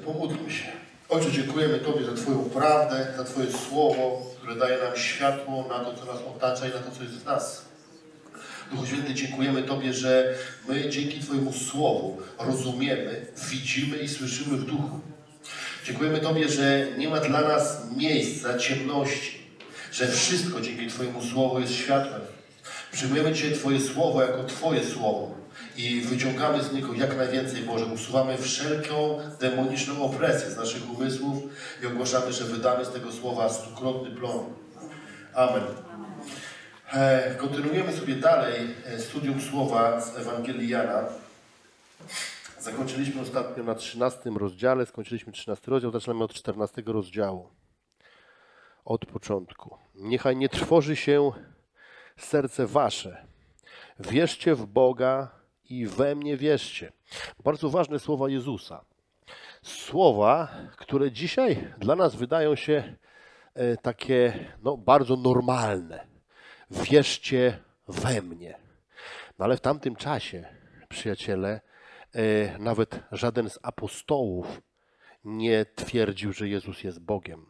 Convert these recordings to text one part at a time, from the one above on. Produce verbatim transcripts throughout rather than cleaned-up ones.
Pomódlmy się. Ojcze, dziękujemy Tobie za Twoją prawdę, za Twoje słowo, które daje nam światło na to, co nas otacza i na to, co jest w nas. Duchu Święty, dziękujemy Tobie, że my dzięki Twojemu słowu rozumiemy, widzimy i słyszymy w duchu. Dziękujemy Tobie, że nie ma dla nas miejsca ciemności, że wszystko dzięki Twojemu słowu jest światłem. Przyjmujemy dzisiaj Twoje słowo jako Twoje słowo i wyciągamy z niego jak najwięcej, Boże. Usuwamy wszelką demoniczną opresję z naszych umysłów i ogłaszamy, że wydamy z tego słowa stukrotny plon. Amen. E, kontynuujemy sobie dalej studium słowa z Ewangelii Jana. Zakończyliśmy ostatnio na trzynastym rozdziale, skończyliśmy trzynasty rozdział, zaczynamy od czternastego rozdziału. Od początku. Niechaj nie trwoży się serce wasze. Wierzcie w Boga i we mnie wierzcie. Bardzo ważne słowa Jezusa. Słowa, które dzisiaj dla nas wydają się e, takie no, bardzo normalne. Wierzcie we mnie. No ale w tamtym czasie, przyjaciele, e, nawet żaden z apostołów nie twierdził, że Jezus jest Bogiem.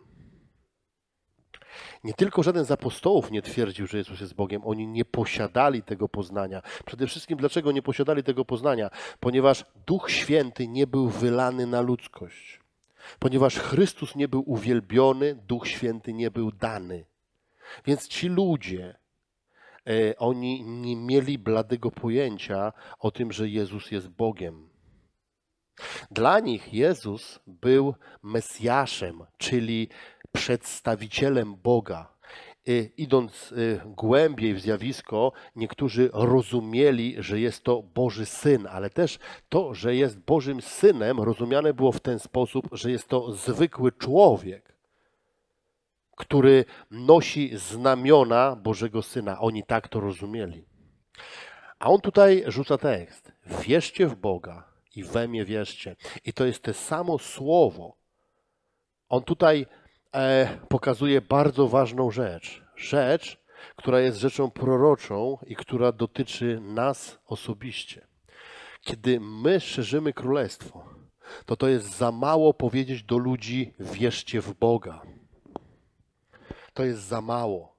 Nie tylko żaden z apostołów nie twierdził, że Jezus jest Bogiem. Oni nie posiadali tego poznania. Przede wszystkim dlaczego nie posiadali tego poznania? Ponieważ Duch Święty nie był wylany na ludzkość. Ponieważ Chrystus nie był uwielbiony, Duch Święty nie był dany. Więc ci ludzie, e, oni nie mieli bladego pojęcia o tym, że Jezus jest Bogiem. Dla nich Jezus był Mesjaszem, czyli przedstawicielem Boga. Idąc głębiej w zjawisko, niektórzy rozumieli, że jest to Boży Syn, ale też to, że jest Bożym Synem, rozumiane było w ten sposób, że jest to zwykły człowiek, który nosi znamiona Bożego Syna. Oni tak to rozumieli. A on tutaj rzuca tekst. Wierzcie w Boga i we mnie wierzcie. I to jest to samo słowo. On tutaj e, pokazuje bardzo ważną rzecz. Rzecz, która jest rzeczą proroczą i która dotyczy nas osobiście. Kiedy my szerzymy królestwo, to to jest za mało powiedzieć do ludzi: wierzcie w Boga. To jest za mało.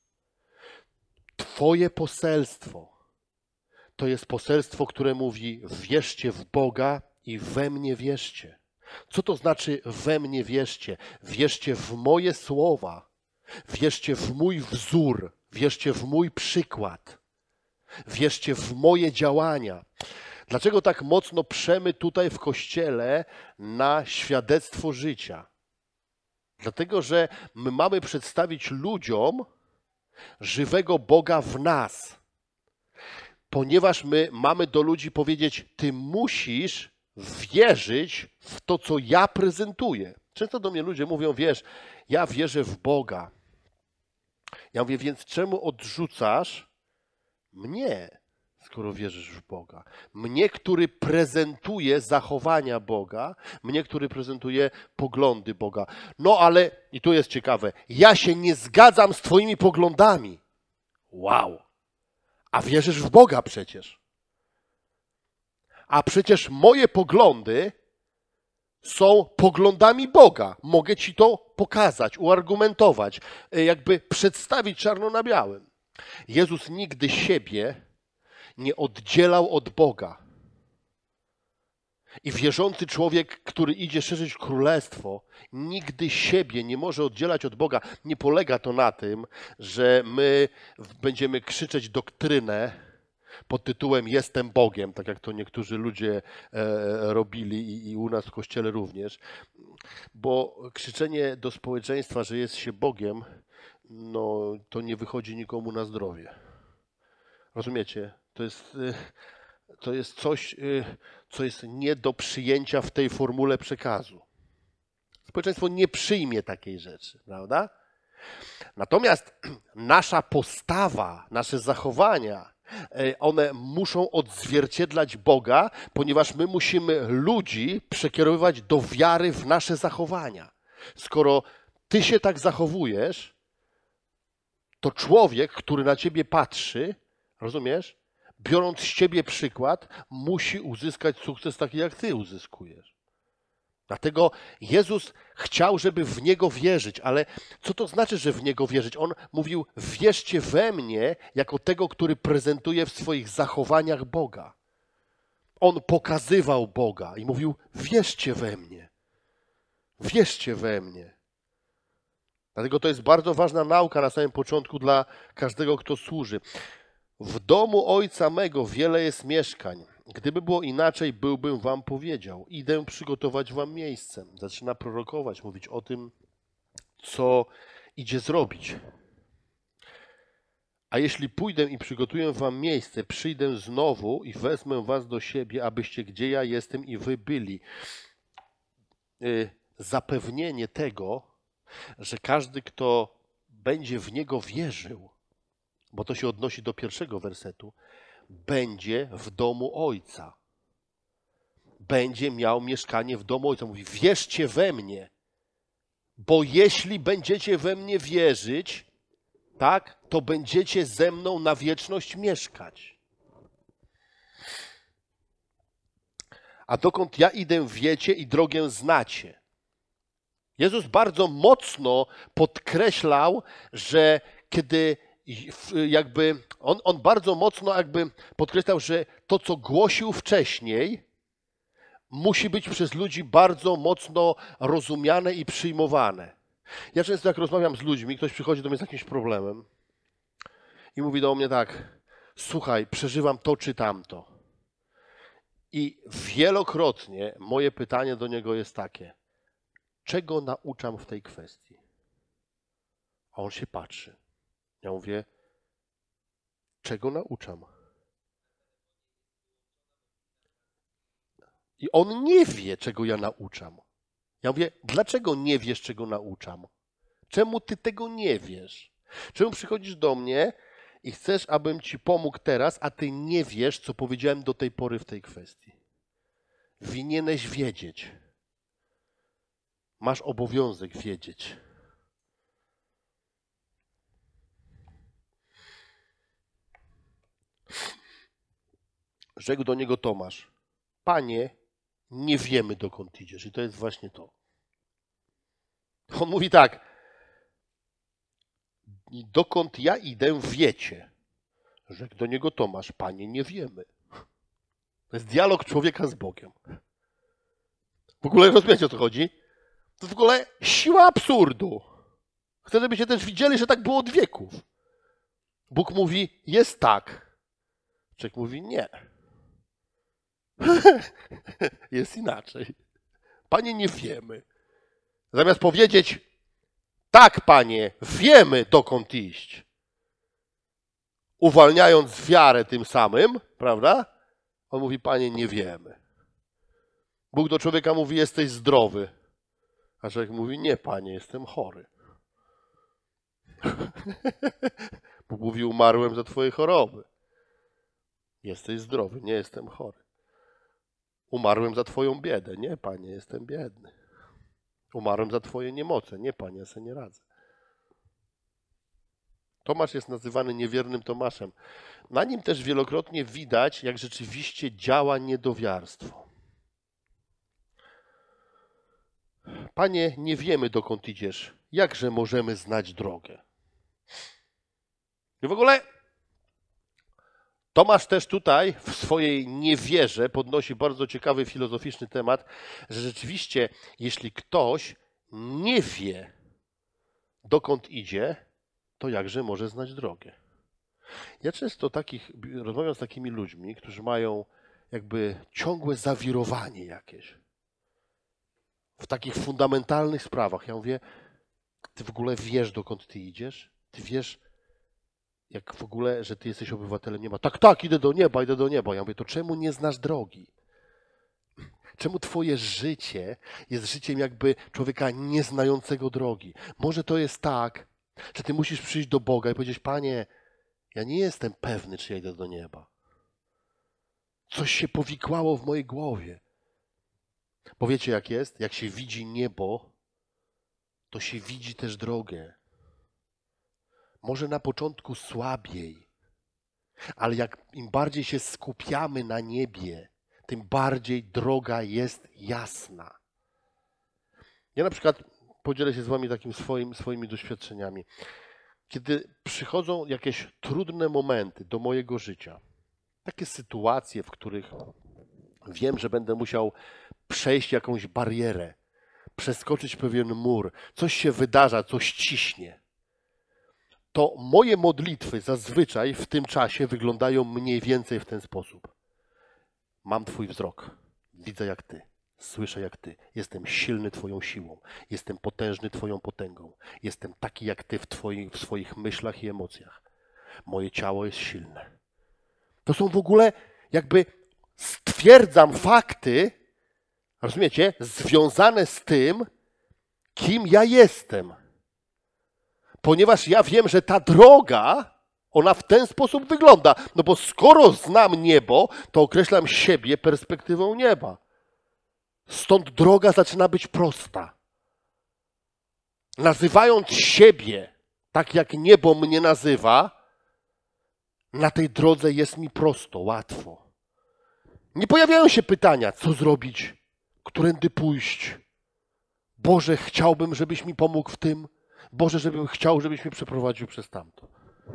Twoje poselstwo to jest poselstwo, które mówi: wierzcie w Boga i we mnie wierzcie. Co to znaczy we mnie wierzcie? Wierzcie w moje słowa, wierzcie w mój wzór, wierzcie w mój przykład, wierzcie w moje działania. Dlaczego tak mocno przemy tutaj w Kościele na świadectwo życia? Dlatego, że my mamy przedstawić ludziom żywego Boga w nas. Ponieważ my mamy do ludzi powiedzieć: ty musisz wierzyć w to, co ja prezentuję. Często do mnie ludzie mówią: wiesz, ja wierzę w Boga. Ja mówię: więc czemu odrzucasz mnie, skoro wierzysz w Boga? Mnie, który prezentuje zachowania Boga, mnie, który prezentuje poglądy Boga. No ale, i tu jest ciekawe, ja się nie zgadzam z twoimi poglądami. Wow! A wierzysz w Boga przecież. A przecież moje poglądy są poglądami Boga. Mogę ci to pokazać, uargumentować, jakby przedstawić czarno na białym. Jezus nigdy siebie nie oddzielał od Boga. I wierzący człowiek, który idzie szerzyć królestwo, nigdy siebie nie może oddzielać od Boga. Nie polega to na tym, że my będziemy krzyczeć doktrynę pod tytułem jestem Bogiem, tak jak to niektórzy ludzie e, robili i, i u nas w Kościele również. Bo krzyczenie do społeczeństwa, że jest się Bogiem, no to nie wychodzi nikomu na zdrowie. Rozumiecie? To jest, to jest coś, co jest nie do przyjęcia w tej formule przekazu. Społeczeństwo nie przyjmie takiej rzeczy, prawda? Natomiast nasza postawa, nasze zachowania, one muszą odzwierciedlać Boga, ponieważ my musimy ludzi przekierowywać do wiary w nasze zachowania. Skoro ty się tak zachowujesz, to człowiek, który na ciebie patrzy, rozumiesz, biorąc z ciebie przykład, musi uzyskać sukces taki, jak ty uzyskujesz. Dlatego Jezus chciał, żeby w Niego wierzyć, ale co to znaczy, że w Niego wierzyć? On mówił, wierzcie we mnie, jako tego, który prezentuje w swoich zachowaniach Boga. On pokazywał Boga i mówił, wierzcie we mnie, wierzcie we mnie. Dlatego to jest bardzo ważna nauka na samym początku dla każdego, kto służy. W domu Ojca mego wiele jest mieszkań. Gdyby było inaczej, byłbym wam powiedział. Idę przygotować wam miejsce. Zaczyna prorokować, mówić o tym, co idzie zrobić. A jeśli pójdę i przygotuję wam miejsce, przyjdę znowu i wezmę was do siebie, abyście gdzie ja jestem i wy byli. Zapewnienie tego, że każdy, kto będzie w Niego wierzył, bo to się odnosi do pierwszego wersetu, będzie w domu Ojca. Będzie miał mieszkanie w domu Ojca. Mówi, wierzcie we mnie, bo jeśli będziecie we mnie wierzyć, tak, to będziecie ze mną na wieczność mieszkać. A dokąd ja idę, wiecie i drogę znacie. Jezus bardzo mocno podkreślał, że kiedy jakby, on, on bardzo mocno jakby podkreślał, że to, co głosił wcześniej, musi być przez ludzi bardzo mocno rozumiane i przyjmowane. Ja często jak rozmawiam z ludźmi, ktoś przychodzi do mnie z jakimś problemem i mówi do mnie tak, słuchaj, przeżywam to czy tamto. I wielokrotnie moje pytanie do niego jest takie, czego nauczam w tej kwestii? A on się patrzy. Ja mówię, czego nauczam? I on nie wie, czego ja nauczam. Ja mówię, dlaczego nie wiesz, czego nauczam? Czemu ty tego nie wiesz? Czemu przychodzisz do mnie i chcesz, abym ci pomógł teraz, a ty nie wiesz, co powiedziałem do tej pory w tej kwestii? Winieneś wiedzieć. Masz obowiązek wiedzieć. Rzekł do niego Tomasz, Panie, nie wiemy, dokąd idziesz. I to jest właśnie to. On mówi tak, dokąd ja idę, wiecie. Rzekł do niego Tomasz, Panie, nie wiemy. To jest dialog człowieka z Bogiem. W ogóle rozumiecie, o co chodzi? To w ogóle siła absurdu. Chcę, żebyście też widzieli, że tak było od wieków. Bóg mówi, jest tak. Człowiek mówi, nie. Jest inaczej. Panie, nie wiemy. Zamiast powiedzieć, tak, Panie, wiemy, dokąd iść, uwalniając wiarę tym samym, prawda? On mówi, Panie, nie wiemy. Bóg do człowieka mówi, jesteś zdrowy. A człowiek mówi, nie, Panie, jestem chory. Bóg mówi, umarłem za twoje choroby. Jesteś zdrowy, nie jestem chory. Umarłem za twoją biedę. Nie, Panie, jestem biedny. Umarłem za twoje niemoce. Nie, Panie, ja sobie nie radzę. Tomasz jest nazywany niewiernym Tomaszem. Na nim też wielokrotnie widać, jak rzeczywiście działa niedowiarstwo. Panie, nie wiemy, dokąd idziesz. Jakże możemy znać drogę? I w ogóle Tomasz też tutaj w swojej niewierze podnosi bardzo ciekawy filozoficzny temat, że rzeczywiście, jeśli ktoś nie wie, dokąd idzie, to jakże może znać drogę. Ja często takich, rozmawiam z takimi ludźmi, którzy mają jakby ciągłe zawirowanie jakieś w takich fundamentalnych sprawach. Ja mówię, ty w ogóle wiesz, dokąd ty idziesz? Ty wiesz, jak w ogóle, że ty jesteś obywatelem nieba. Tak, tak, idę do nieba, idę do nieba. Ja mówię, to czemu nie znasz drogi? Czemu twoje życie jest życiem jakby człowieka nieznającego drogi? Może to jest tak, że ty musisz przyjść do Boga i powiedzieć, Panie, ja nie jestem pewny, czy ja idę do nieba. Coś się powikłało w mojej głowie. Bo wiecie jak jest? Jak się widzi niebo, to się widzi też drogę. Może na początku słabiej, ale jak im bardziej się skupiamy na niebie, tym bardziej droga jest jasna. Ja na przykład podzielę się z wami takim swoim, swoimi doświadczeniami. Kiedy przychodzą jakieś trudne momenty do mojego życia, takie sytuacje, w których wiem, że będę musiał przejść jakąś barierę, przeskoczyć pewien mur, coś się wydarza, coś ciśnie, to moje modlitwy zazwyczaj w tym czasie wyglądają mniej więcej w ten sposób. Mam Twój wzrok, widzę jak Ty, słyszę jak Ty, jestem silny Twoją siłą, jestem potężny Twoją potęgą, jestem taki jak Ty w, twoich, w swoich myślach i emocjach. Moje ciało jest silne. To są w ogóle jakby stwierdzam fakty, rozumiecie, związane z tym, kim ja jestem. Ponieważ ja wiem, że ta droga, ona w ten sposób wygląda. No bo skoro znam niebo, to określam siebie perspektywą nieba. Stąd droga zaczyna być prosta. Nazywając siebie tak, jak niebo mnie nazywa, na tej drodze jest mi prosto, łatwo. Nie pojawiają się pytania, co zrobić, którędy pójść. Boże, chciałbym, żebyś mi pomógł w tym. Boże, żebym chciał, żebyś mnie przeprowadził przez tamto.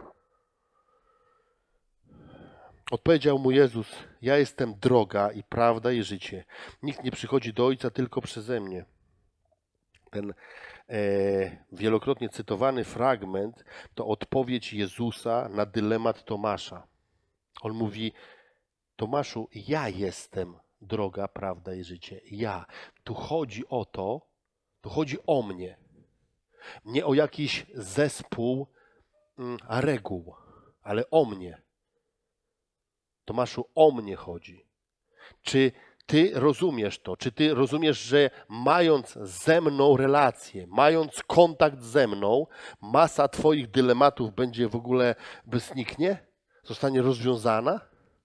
Odpowiedział mu Jezus, ja jestem droga i prawda i życie. Nikt nie przychodzi do Ojca tylko przeze mnie. Ten e, wielokrotnie cytowany fragment to odpowiedź Jezusa na dylemat Tomasza. On mówi, Tomaszu, ja jestem droga, prawda i życie. Ja. Tu chodzi o to, tu chodzi o mnie. Nie o jakiś zespół mm, reguł, ale o mnie. Tomaszu, o mnie chodzi. Czy ty rozumiesz to? Czy ty rozumiesz, że mając ze mną relację, mając kontakt ze mną, masa twoich dylematów będzie w ogóle zniknie? Zostanie rozwiązana?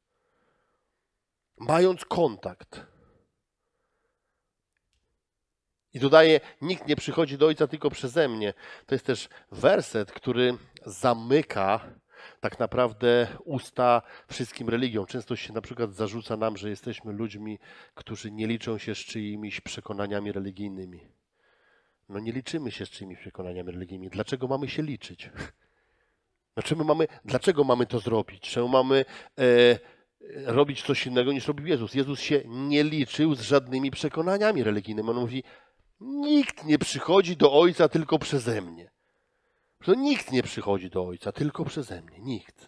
Mając kontakt. I dodaje, nikt nie przychodzi do Ojca tylko przeze mnie. To jest też werset, który zamyka tak naprawdę usta wszystkim religiom. Często się na przykład zarzuca nam, że jesteśmy ludźmi, którzy nie liczą się z czyimiś przekonaniami religijnymi. No nie liczymy się z czyimiś przekonaniami religijnymi. Dlaczego mamy się liczyć? Dlaczego mamy, dlaczego mamy to zrobić? Czemu mamy e, robić coś innego niż robił Jezus? Jezus się nie liczył z żadnymi przekonaniami religijnymi. On mówi, nikt nie przychodzi do Ojca tylko przeze mnie. To nikt nie przychodzi do Ojca tylko przeze mnie. Nikt.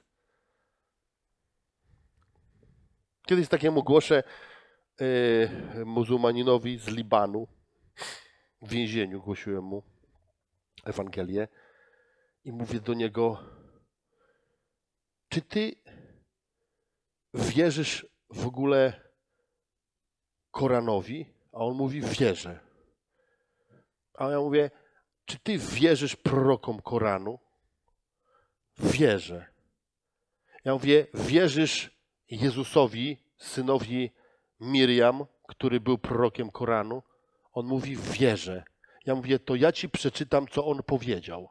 Kiedyś takiemu głoszę yy, muzułmaninowi z Libanu, w więzieniu głosiłem mu Ewangelię i mówię do niego, czy ty wierzysz w ogóle Koranowi? A on mówi, wierzę. A ja mówię, czy ty wierzysz prorokom Koranu? Wierzę. Ja mówię, wierzysz Jezusowi, synowi Miriam, który był prorokiem Koranu? On mówi, wierzę. Ja mówię, to ja ci przeczytam, co on powiedział.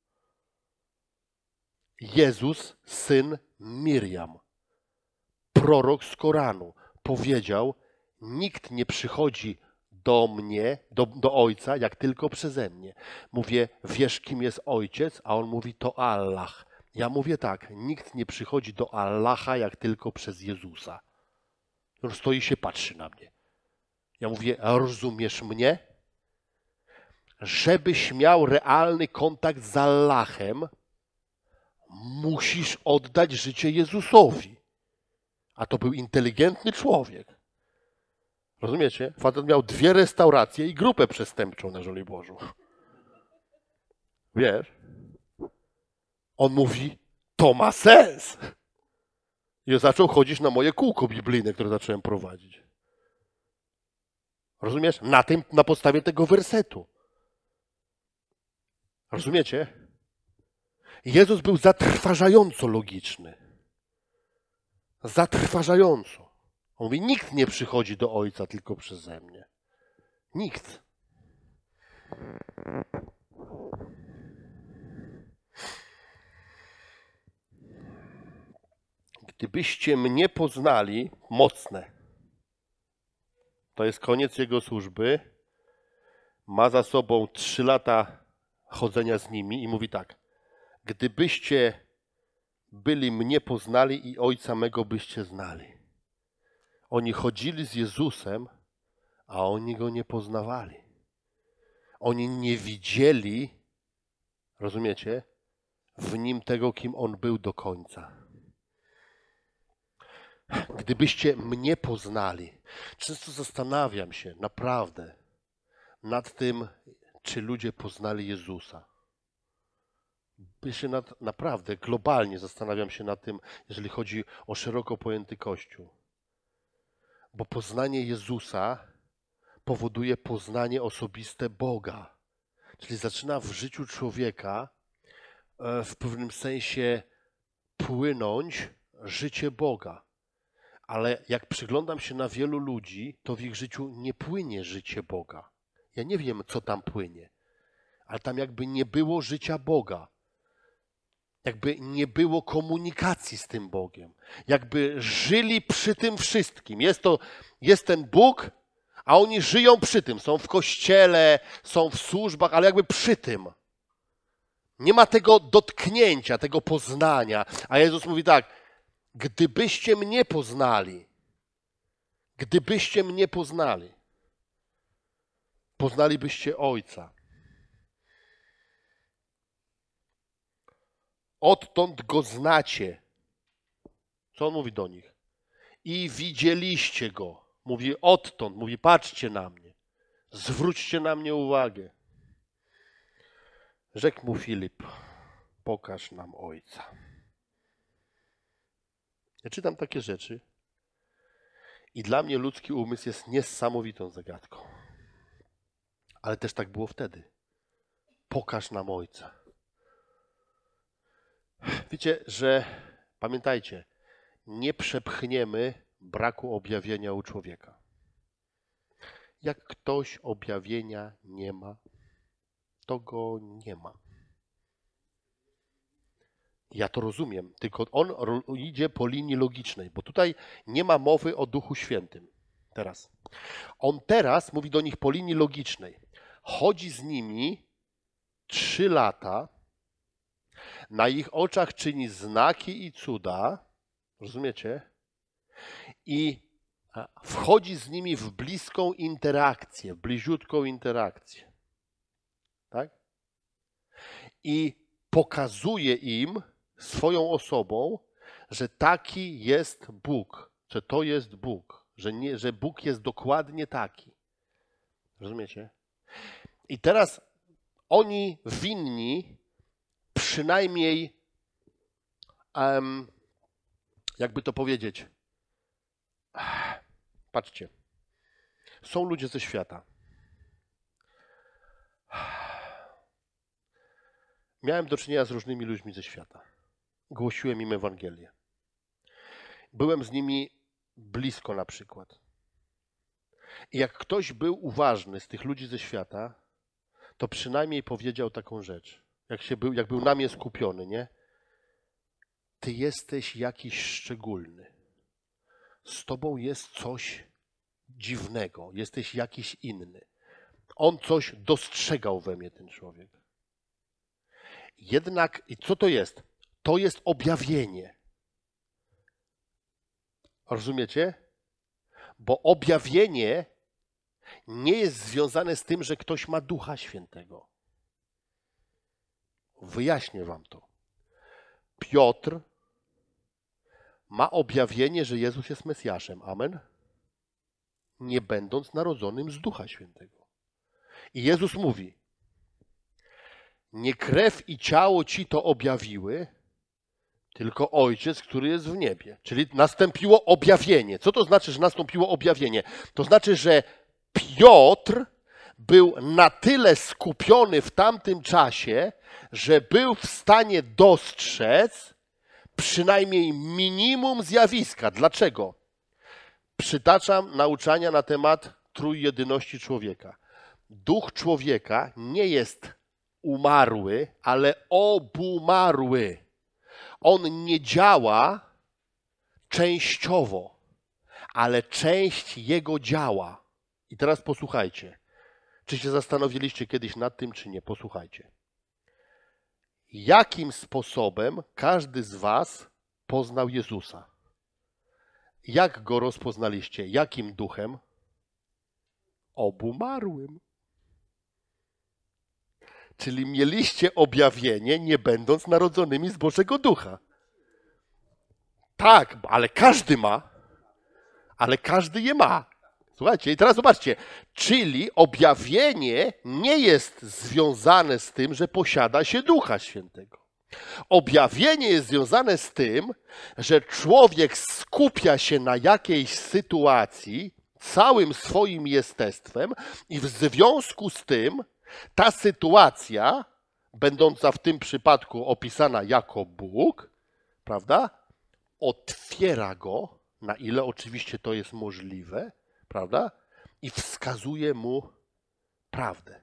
Jezus, syn Miriam, prorok z Koranu, powiedział, nikt nie przychodzi do mnie, do, do Ojca, jak tylko przeze mnie. Mówię, wiesz, kim jest Ojciec? A on mówi, to Allah. Ja mówię tak, nikt nie przychodzi do Allaha, jak tylko przez Jezusa. On stoi i się patrzy na mnie. Ja mówię, rozumiesz mnie? Żebyś miał realny kontakt z Allahem, musisz oddać życie Jezusowi. A to był inteligentny człowiek. Rozumiecie? Facet miał dwie restauracje i grupę przestępczą na Żoliborzu. Wiesz? On mówi, to ma sens. I zaczął chodzić na moje kółko biblijne, które zacząłem prowadzić. Rozumiesz? Na tym, na podstawie tego wersetu. Rozumiecie? Jezus był zatrważająco logiczny. Zatrważająco. On mówi, nikt nie przychodzi do Ojca tylko przeze mnie. Nikt. Gdybyście mnie poznali, mocne. To jest koniec jego służby. ma za sobą trzy lata chodzenia z nimi i mówi tak: gdybyście byli mnie poznali i Ojca mego byście znali. Oni chodzili z Jezusem, a oni Go nie poznawali. Oni nie widzieli, rozumiecie, w Nim tego, kim On był do końca. Gdybyście mnie poznali, często zastanawiam się naprawdę nad tym, czy ludzie poznali Jezusa. Ja się nad, naprawdę globalnie zastanawiam się nad tym, jeżeli chodzi o szeroko pojęty Kościół. Bo poznanie Jezusa powoduje poznanie osobiste Boga. Czyli zaczyna w życiu człowieka w pewnym sensie płynąć życie Boga. Ale jak przyglądam się na wielu ludzi, to w ich życiu nie płynie życie Boga. Ja nie wiem, co tam płynie, ale tam jakby nie było życia Boga. Jakby nie było komunikacji z tym Bogiem. Jakby żyli przy tym wszystkim. Jest to, jest ten Bóg, a oni żyją przy tym. Są w kościele, są w służbach, ale jakby przy tym. Nie ma tego dotknięcia, tego poznania. A Jezus mówi tak: gdybyście mnie poznali, gdybyście mnie poznali, poznalibyście Ojca. Odtąd Go znacie. Co On mówi do nich? I widzieliście Go. Mówi odtąd, mówi patrzcie na mnie. Zwróćcie na mnie uwagę. Rzekł mu Filip: pokaż nam Ojca. Ja czytam takie rzeczy i dla mnie ludzki umysł jest niesamowitą zagadką. Ale też tak było wtedy. Pokaż nam Ojca. Wiecie, że pamiętajcie, nie przepchniemy braku objawienia u człowieka. Jak ktoś objawienia nie ma, to go nie ma. Ja to rozumiem, tylko on idzie po linii logicznej, bo tutaj nie ma mowy o Duchu Świętym. Teraz. On teraz mówi do nich po linii logicznej. Chodzi z nimi trzy lata, na ich oczach czyni znaki i cuda, rozumiecie? I wchodzi z nimi w bliską interakcję, w bliziutką interakcję. Tak? I pokazuje im swoją osobą, że taki jest Bóg, że to jest Bóg, że, nie, że Bóg jest dokładnie taki. Rozumiecie? I teraz oni winni przynajmniej, um, jakby to powiedzieć, patrzcie, są ludzie ze świata. Miałem do czynienia z różnymi ludźmi ze świata. Głosiłem im Ewangelię. Byłem z nimi blisko na przykład. I jak ktoś był uważny z tych ludzi ze świata, to przynajmniej powiedział taką rzecz. Jak, się był, jak był na mnie skupiony, nie? Ty jesteś jakiś szczególny. Z tobą jest coś dziwnego. Jesteś jakiś inny. On coś dostrzegał we mnie, ten człowiek. Jednak, i co to jest? To jest objawienie. Rozumiecie? Bo objawienie nie jest związane z tym, że ktoś ma Ducha Świętego. Wyjaśnię wam to. Piotr ma objawienie, że Jezus jest Mesjaszem. Amen? Nie będąc narodzonym z Ducha Świętego. I Jezus mówi: nie krew i ciało ci to objawiły, tylko Ojciec, który jest w niebie. Czyli nastąpiło objawienie. Co to znaczy, że nastąpiło objawienie? To znaczy, że Piotr był na tyle skupiony w tamtym czasie, że był w stanie dostrzec przynajmniej minimum zjawiska. Dlaczego? Przytaczam nauczania na temat trójjedyności człowieka. Duch człowieka nie jest umarły, ale obumarły. On nie działa częściowo, ale część jego działa. I teraz posłuchajcie. Czy się zastanowiliście kiedyś nad tym, czy nie? Posłuchajcie. Jakim sposobem każdy z was poznał Jezusa? Jak go rozpoznaliście? Jakim duchem? Obumarłym. Czyli mieliście objawienie, nie będąc narodzonymi z Bożego Ducha. Tak, ale każdy ma. Ale każdy je ma. Słuchajcie, i teraz zobaczcie. Czyli objawienie nie jest związane z tym, że posiada się Ducha Świętego. Objawienie jest związane z tym, że człowiek skupia się na jakiejś sytuacji całym swoim jestestwem i w związku z tym ta sytuacja, będąca w tym przypadku opisana jako Bóg, prawda, otwiera go, na ile oczywiście to jest możliwe, prawda, i wskazuje mu prawdę.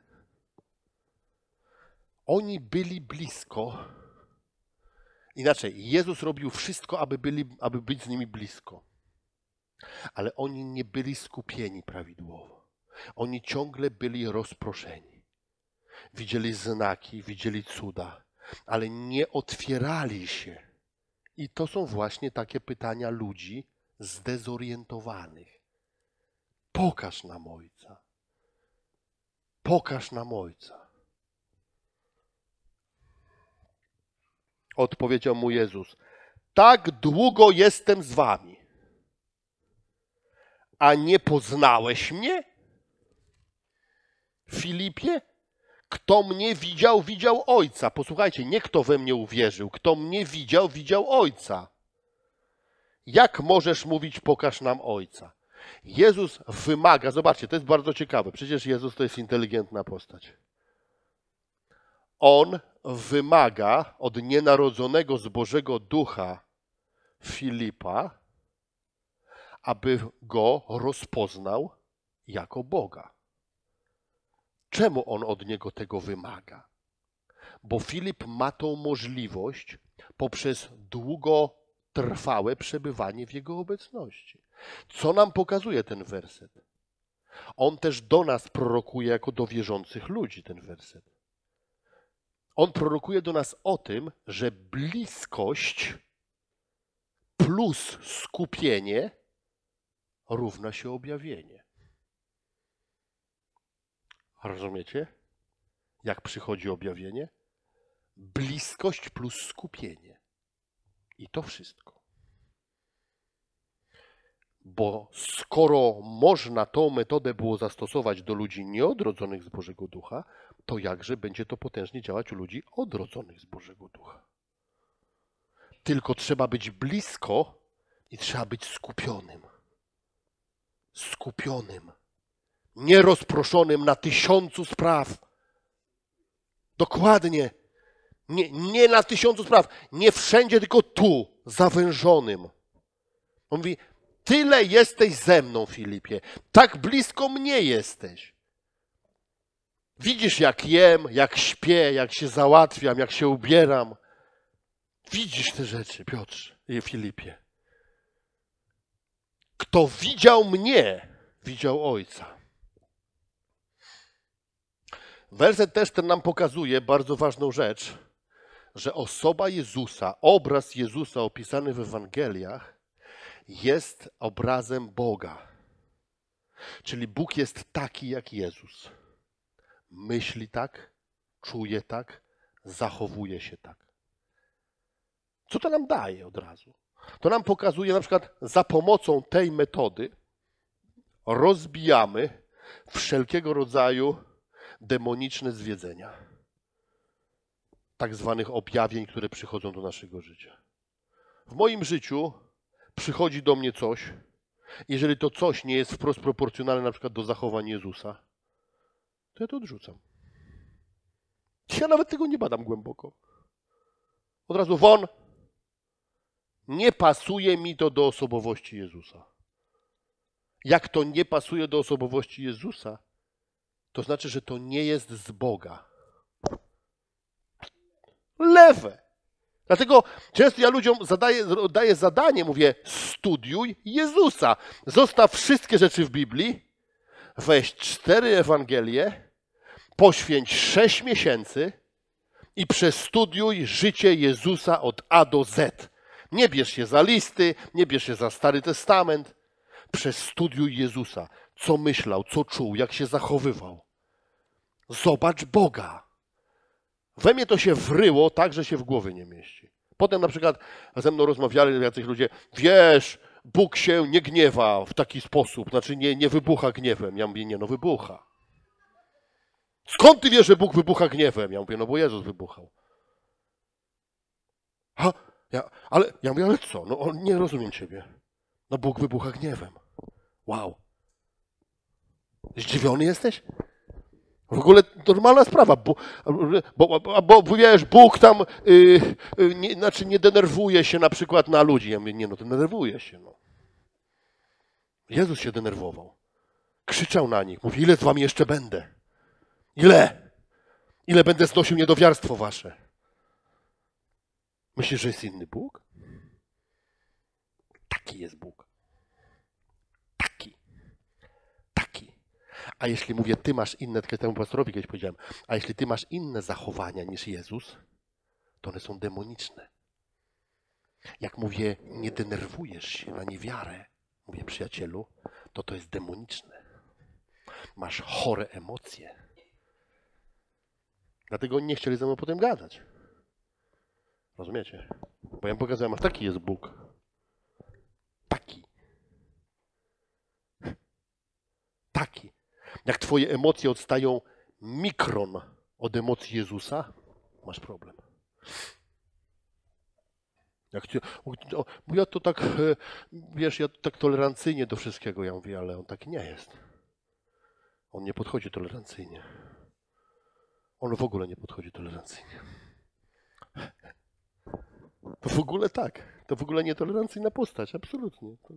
Oni byli blisko. Inaczej, Jezus robił wszystko, aby, byli, aby być z nimi blisko. Ale oni nie byli skupieni prawidłowo. Oni ciągle byli rozproszeni. Widzieli znaki, widzieli cuda, ale nie otwierali się. I to są właśnie takie pytania ludzi zdezorientowanych. Pokaż nam Ojca. Pokaż nam Ojca. Odpowiedział mu Jezus: tak długo jestem z wami, a nie poznałeś mnie? Filipie? Kto mnie widział, widział Ojca. Posłuchajcie, nie kto we mnie uwierzył. Kto mnie widział, widział Ojca. Jak możesz mówić, pokaż nam Ojca? Jezus wymaga, zobaczcie, to jest bardzo ciekawe. Przecież Jezus to jest inteligentna postać. On wymaga od nienarodzonego z Bożego Ducha Filipa, aby go rozpoznał jako Boga. Czemu on od niego tego wymaga? Bo Filip ma tą możliwość poprzez długotrwałe przebywanie w jego obecności. Co nam pokazuje ten werset? On też do nas prorokuje jako do wierzących ludzi ten werset. On prorokuje do nas o tym, że bliskość plus skupienie równa się objawienie. Rozumiecie? Jak przychodzi objawienie? Bliskość plus skupienie. I to wszystko. Bo skoro można tą metodę było zastosować do ludzi nieodrodzonych z Bożego Ducha, to jakże będzie to potężnie działać u ludzi odrodzonych z Bożego Ducha. Tylko trzeba być blisko i trzeba być skupionym. Skupionym. Nie rozproszonym na tysiącu spraw. Dokładnie. Nie, nie na tysiącu spraw. Nie wszędzie, tylko tu, zawężonym. On mówi: tyle jesteś ze mną, Filipie. Tak blisko mnie jesteś. Widzisz, jak jem, jak śpię, jak się załatwiam, jak się ubieram. Widzisz te rzeczy, Piotrze i Filipie. Kto widział mnie, widział Ojca. Werset też ten nam pokazuje bardzo ważną rzecz, że osoba Jezusa, obraz Jezusa opisany w Ewangeliach jest obrazem Boga. Czyli Bóg jest taki jak Jezus. Myśli tak, czuje tak, zachowuje się tak. Co to nam daje od razu? To nam pokazuje, na przykład za pomocą tej metody rozbijamy wszelkiego rodzaju demoniczne zwiedzenia. Tak zwanych objawień, które przychodzą do naszego życia. W moim życiu przychodzi do mnie coś, jeżeli to coś nie jest wprost proporcjonalne na przykład do zachowań Jezusa, to ja to odrzucam. Ja nawet tego nie badam głęboko. Od razu won. Nie pasuje mi to do osobowości Jezusa. Jak to nie pasuje do osobowości Jezusa, to znaczy, że to nie jest z Boga. Lewe. Dlatego często ja ludziom zadaję, daję zadanie, mówię: studiuj Jezusa. Zostaw wszystkie rzeczy w Biblii, weź cztery Ewangelie Poświęć sześć miesięcy i przestudiuj życie Jezusa od A do Z. Nie bierz się za listy, nie bierz się za Stary Testament. Przestudiuj Jezusa. Co myślał, co czuł, jak się zachowywał. Zobacz Boga. We mnie to się wryło tak, że się w głowie nie mieści. Potem na przykład ze mną rozmawiali jacyś ludzie, wiesz, Bóg się nie gniewa w taki sposób, znaczy nie, nie wybucha gniewem. Ja mówię, nie, no wybucha. Skąd ty wiesz, że Bóg wybucha gniewem? Ja mówię, no bo Jezus wybuchał. Ha, ja, ale, ja mówię, ale co? No nie rozumiem ciebie. No Bóg wybucha gniewem. Wow. Zdziwiony jesteś? W ogóle normalna sprawa, bo, bo, bo, bo wiesz, Bóg tam, yy, yy, nie, znaczy nie denerwuje się na przykład na ludzi. Ja mówię, nie no, denerwuje się. No. Jezus się denerwował. Krzyczał na nich, mówi, ile z wami jeszcze będę? Ile? Ile będę znosił niedowiarstwo wasze? Myślisz, że jest inny Bóg? Taki jest Bóg. Taki. Taki. A jeśli mówię, ty masz inne, tylko temu pastorowi kiedyś powiedziałem, a jeśli ty masz inne zachowania niż Jezus, to one są demoniczne. Jak mówię, nie denerwujesz się na niewiarę, mówię, przyjacielu, to to jest demoniczne. Masz chore emocje. Dlatego oni nie chcieli ze mną potem gadać. Rozumiecie? Bo ja im pokazałem, a taki jest Bóg. Taki. Taki. Jak twoje emocje odstają mikron od emocji Jezusa, masz problem. Jak ci, o, bo ja to tak, wiesz, ja tak tolerancyjnie do wszystkiego, ja mówię, ale on taki nie jest. On nie podchodzi tolerancyjnie. On w ogóle nie podchodzi tolerancyjnie. To w ogóle tak. To w ogóle nietolerancyjna postać, absolutnie. To...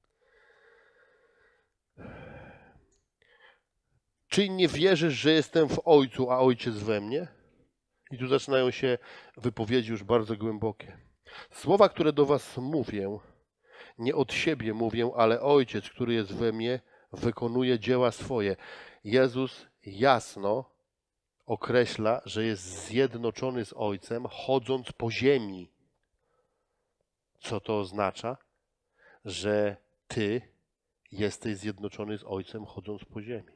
Czy nie wierzysz, że jestem w Ojcu, a Ojciec we mnie? I tu zaczynają się wypowiedzi już bardzo głębokie. Słowa, które do was mówię, nie od siebie mówię, ale Ojciec, który jest we mnie, wykonuje dzieła swoje. Jezus jasno określa, że jest zjednoczony z Ojcem, chodząc po ziemi. Co to oznacza? Że ty jesteś zjednoczony z Ojcem, chodząc po ziemi.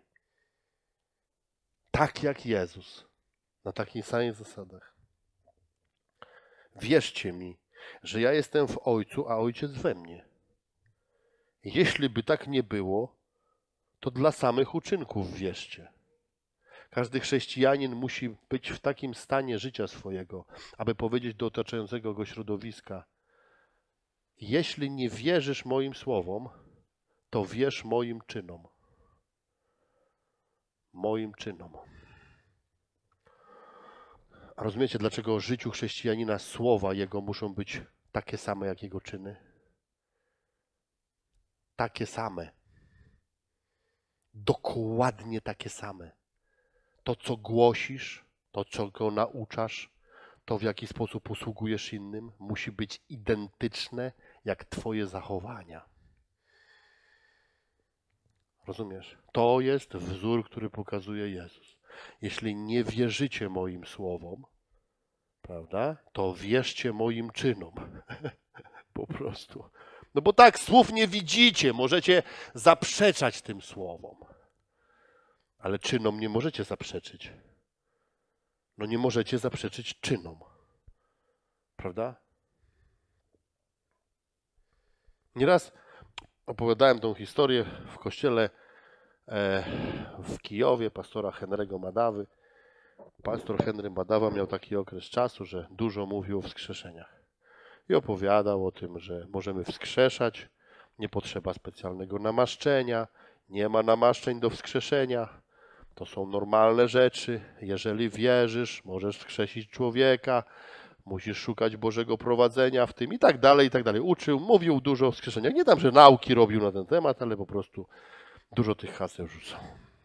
Tak jak Jezus. Na takich samych zasadach. Wierzcie mi, że ja jestem w Ojcu, a Ojciec we mnie. Jeśli by tak nie było, to dla samych uczynków wierzcie. Każdy chrześcijanin musi być w takim stanie życia swojego, aby powiedzieć do otaczającego go środowiska: jeśli nie wierzysz moim słowom, to wierz moim czynom. Moim czynom. A rozumiecie, dlaczego w życiu chrześcijanina słowa jego muszą być takie same jak jego czyny? Takie same. Dokładnie takie same. To, co głosisz, to, co go nauczasz, to, w jaki sposób usługujesz innym, musi być identyczne jak twoje zachowania. Rozumiesz? To jest wzór, który pokazuje Jezus. Jeśli nie wierzycie moim słowom, prawda, to wierzcie moim czynom. Po prostu. No bo tak, słów nie widzicie, możecie zaprzeczać tym słowom. Ale czynom nie możecie zaprzeczyć. No nie możecie zaprzeczyć czynom. Prawda? Nieraz opowiadałem tą historię w kościele w Kijowie pastora Henry'ego Madawy. Pastor Henry Madawa miał taki okres czasu, że dużo mówił o wskrzeszeniach. I opowiadał o tym, że możemy wskrzeszać, nie potrzeba specjalnego namaszczenia, nie ma namaszczeń do wskrzeszenia. To są normalne rzeczy. Jeżeli wierzysz, możesz wskrzesić człowieka, musisz szukać Bożego prowadzenia w tym i tak dalej, i tak dalej. Uczył, mówił dużo o wskrzeszeniach. Nie tam, że nauki robił na ten temat, ale po prostu dużo tych haseł rzucał.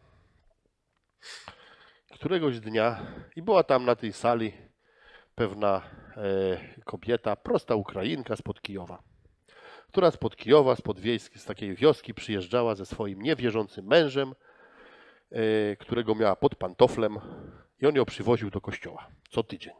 Któregoś dnia, i była tam na tej sali pewna e, kobieta, prosta Ukrainka spod Kijowa, która spod Kijowa, spod wiejskiej, z takiej wioski przyjeżdżała ze swoim niewierzącym mężem którego miała pod pantoflem i on ją przywoził do kościoła co tydzień.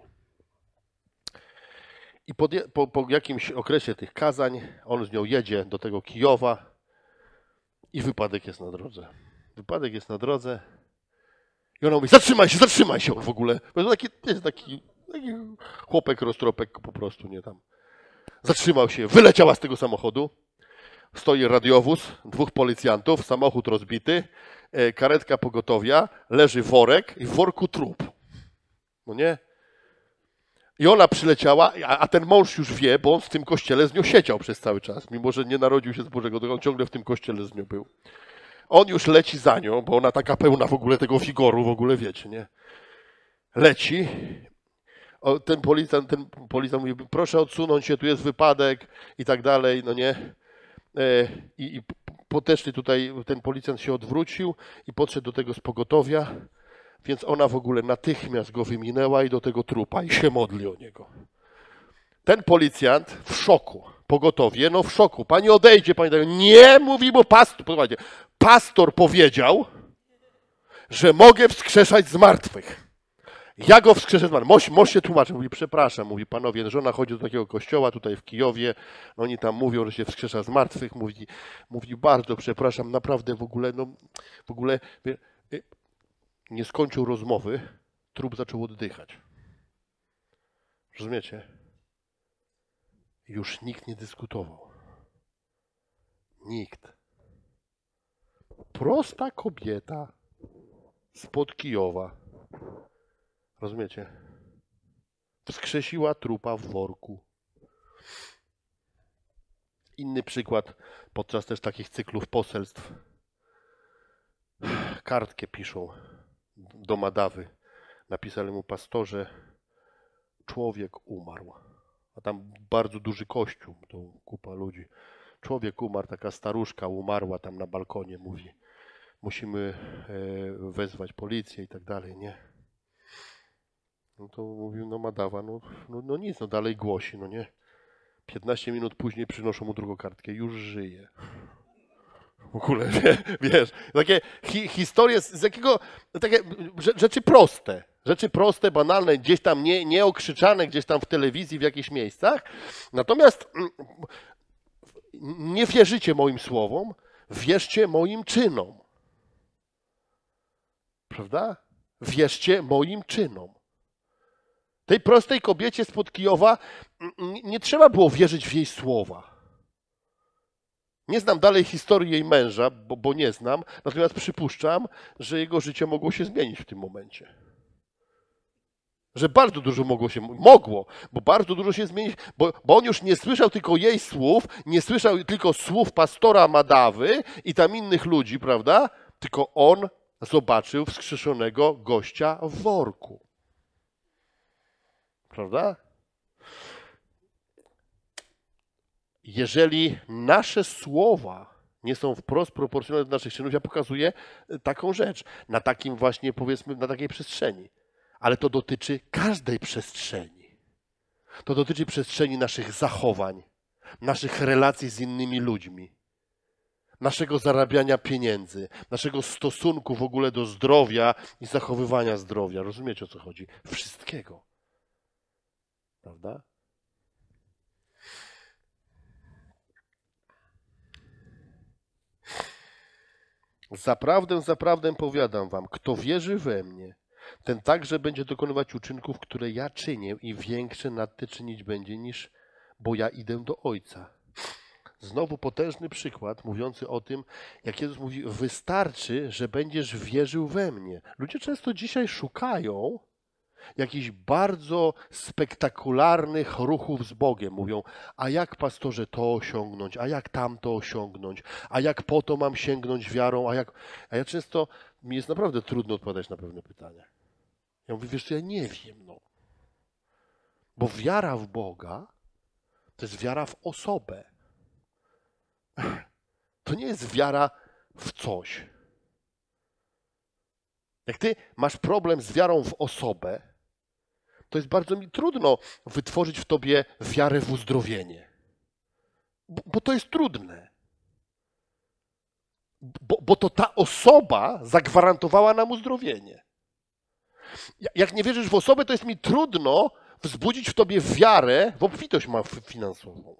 I po, po, po jakimś okresie tych kazań on z nią jedzie do tego Kijowa i wypadek jest na drodze. Wypadek jest na drodze i ona mówi, zatrzymaj się, zatrzymaj się w ogóle. To taki, jest taki, taki chłopek, roztropek po prostu, nie tam. Zatrzymał się, wyleciała z tego samochodu. Stoi radiowóz, dwóch policjantów, samochód rozbity, karetka pogotowia, leży worek i w worku trup. No nie? I ona przyleciała, a ten mąż już wie, bo on w tym kościele z nią siedział przez cały czas, mimo że nie narodził się z Bożego, to on ciągle w tym kościele z nią był. On już leci za nią, bo ona taka pełna w ogóle tego figoru, w ogóle wiecie, nie? Leci. O, ten policjant, ten policjant mówi, proszę odsunąć się, tu jest wypadek i tak dalej, no nie? I, i poteszli tutaj, ten policjant się odwrócił i podszedł do tego z pogotowia, więc ona w ogóle natychmiast go wyminęła i do tego trupa i się modli o niego. Ten policjant w szoku, pogotowie, no w szoku, pani odejdzie, pani tak, nie, mówi, bo pastor, posłuchajcie, pastor powiedział, że mogę wskrzeszać z martwych. Ja go wskrzeszę z martwych. Moś, moś się tłumaczy, mówi, przepraszam, mówi, panowie, żona chodzi do takiego kościoła tutaj w Kijowie, no oni tam mówią, że się wskrzesza z martwych, mówi, mówi, bardzo przepraszam, naprawdę w ogóle, no, w ogóle nie skończył rozmowy, trup zaczął oddychać. Rozumiecie? Już nikt nie dyskutował. Nikt. Prosta kobieta spod Kijowa. Rozumiecie? Wskrzesiła trupa w worku. Inny przykład podczas też takich cyklów poselstw. Kartkę piszą do Madawy. Napisali mu, pastorze, człowiek umarł. A tam bardzo duży kościół, to kupa ludzi. Człowiek umarł, taka staruszka umarła tam na balkonie, mówi. Musimy wezwać policję i tak dalej, nie? No to mówił, no Madawa, no, no, no nic, no dalej głosi, no nie? piętnaście minut później przynoszą mu drugą kartkę, już żyje. W ogóle, wiesz, takie hi, historie z, z jakiego, takie rzeczy proste, rzeczy proste, banalne, gdzieś tam nie, nieokrzyczane, gdzieś tam w telewizji, w jakichś miejscach. Natomiast nie wierzycie moim słowom, wierzcie moim czynom. Prawda? Wierzcie moim czynom. Tej prostej kobiecie spod Kijowa nie trzeba było wierzyć w jej słowa. Nie znam dalej historii jej męża, bo, bo nie znam, natomiast przypuszczam, że jego życie mogło się zmienić w tym momencie. Że bardzo dużo mogło się, mogło, bo bardzo dużo się zmienić, bo, bo on już nie słyszał tylko jej słów, nie słyszał tylko słów pastora Madawy i tam innych ludzi, prawda? Tylko on zobaczył wskrzeszonego gościa w worku. Prawda? Jeżeli nasze słowa nie są wprost proporcjonalne do naszych czynów, ja pokazuję taką rzecz, na takim właśnie, powiedzmy, na takiej przestrzeni. Ale to dotyczy każdej przestrzeni. To dotyczy przestrzeni naszych zachowań, naszych relacji z innymi ludźmi, naszego zarabiania pieniędzy, naszego stosunku w ogóle do zdrowia i zachowywania zdrowia. Rozumiecie, o co chodzi? Wszystkiego. Prawda? Zaprawdę, zaprawdę powiadam wam, kto wierzy we mnie, ten także będzie dokonywać uczynków, które ja czynię i większe nad te czynić będzie niż, bo ja idę do Ojca. Znowu potężny przykład mówiący o tym, jak Jezus mówi, wystarczy, że będziesz wierzył we mnie. Ludzie często dzisiaj szukają jakichś bardzo spektakularnych ruchów z Bogiem. Mówią, a jak pastorze to osiągnąć, a jak tamto osiągnąć, a jak po to mam sięgnąć wiarą, a jak... A ja często, mi jest naprawdę trudno odpowiadać na pewne pytania. Ja mówię, wiesz co, ja nie wiem, no. Bo wiara w Boga to jest wiara w osobę. To nie jest wiara w coś. Jak ty masz problem z wiarą w osobę, to jest bardzo mi trudno wytworzyć w tobie wiarę w uzdrowienie. Bo, bo to jest trudne. bo, bo to ta osoba zagwarantowała nam uzdrowienie. Jak nie wierzysz w osobę, to jest mi trudno wzbudzić w tobie wiarę w obfitość finansową.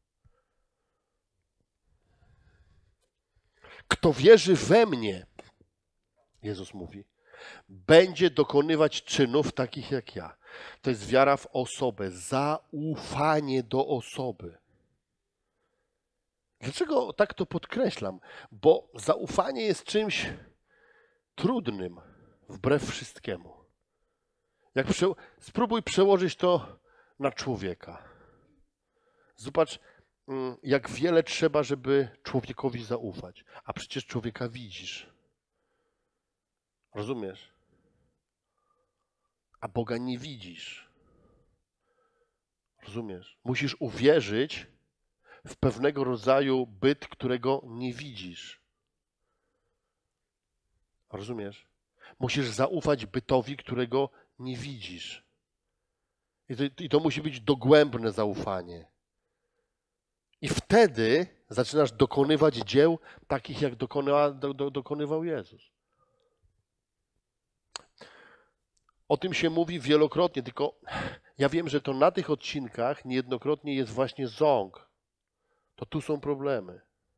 Kto wierzy we mnie, Jezus mówi, będzie dokonywać czynów takich jak ja. To jest wiara w osobę, zaufanie do osoby. Dlaczego tak to podkreślam? Bo zaufanie jest czymś trudnym, wbrew wszystkiemu. Jak prze... Spróbuj przełożyć to na człowieka. Zobacz, jak wiele trzeba, żeby człowiekowi zaufać. A przecież człowieka widzisz. Rozumiesz? A Boga nie widzisz. Rozumiesz? Musisz uwierzyć w pewnego rodzaju byt, którego nie widzisz. Rozumiesz? Musisz zaufać bytowi, którego nie widzisz. I to, i to musi być dogłębne zaufanie. I wtedy zaczynasz dokonywać dzieł takich, jak dokonywa, do, do, dokonywał Jezus. O tym się mówi wielokrotnie, tylko ja wiem, że to na tych odcinkach niejednokrotnie jest właśnie ząg. To tu są problemy.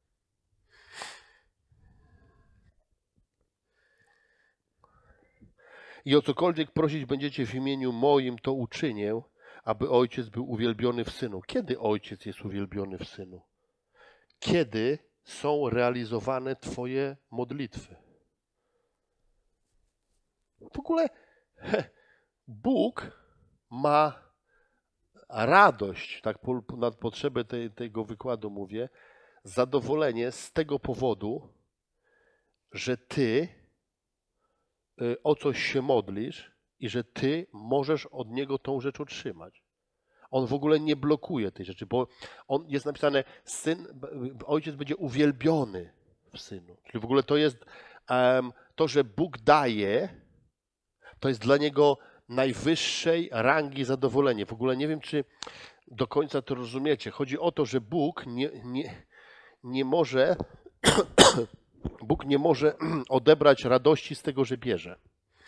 I o cokolwiek prosić będziecie w imieniu moim, to uczynię, aby Ojciec był uwielbiony w Synu. Kiedy Ojciec jest uwielbiony w Synu? Kiedy są realizowane Twoje modlitwy. W ogóle Bóg ma radość, tak na potrzebę tej, tego wykładu mówię, zadowolenie z tego powodu, że Ty o coś się modlisz i że Ty możesz od Niego tą rzecz otrzymać. On w ogóle nie blokuje tej rzeczy, bo on jest napisane, syn, ojciec będzie uwielbiony w Synu. Czyli w ogóle to jest um, to, że Bóg daje, to jest dla Niego najwyższej rangi zadowolenie. W ogóle nie wiem, czy do końca to rozumiecie. Chodzi o to, że Bóg nie, nie, nie może Bóg nie może odebrać radości z tego, że bierze.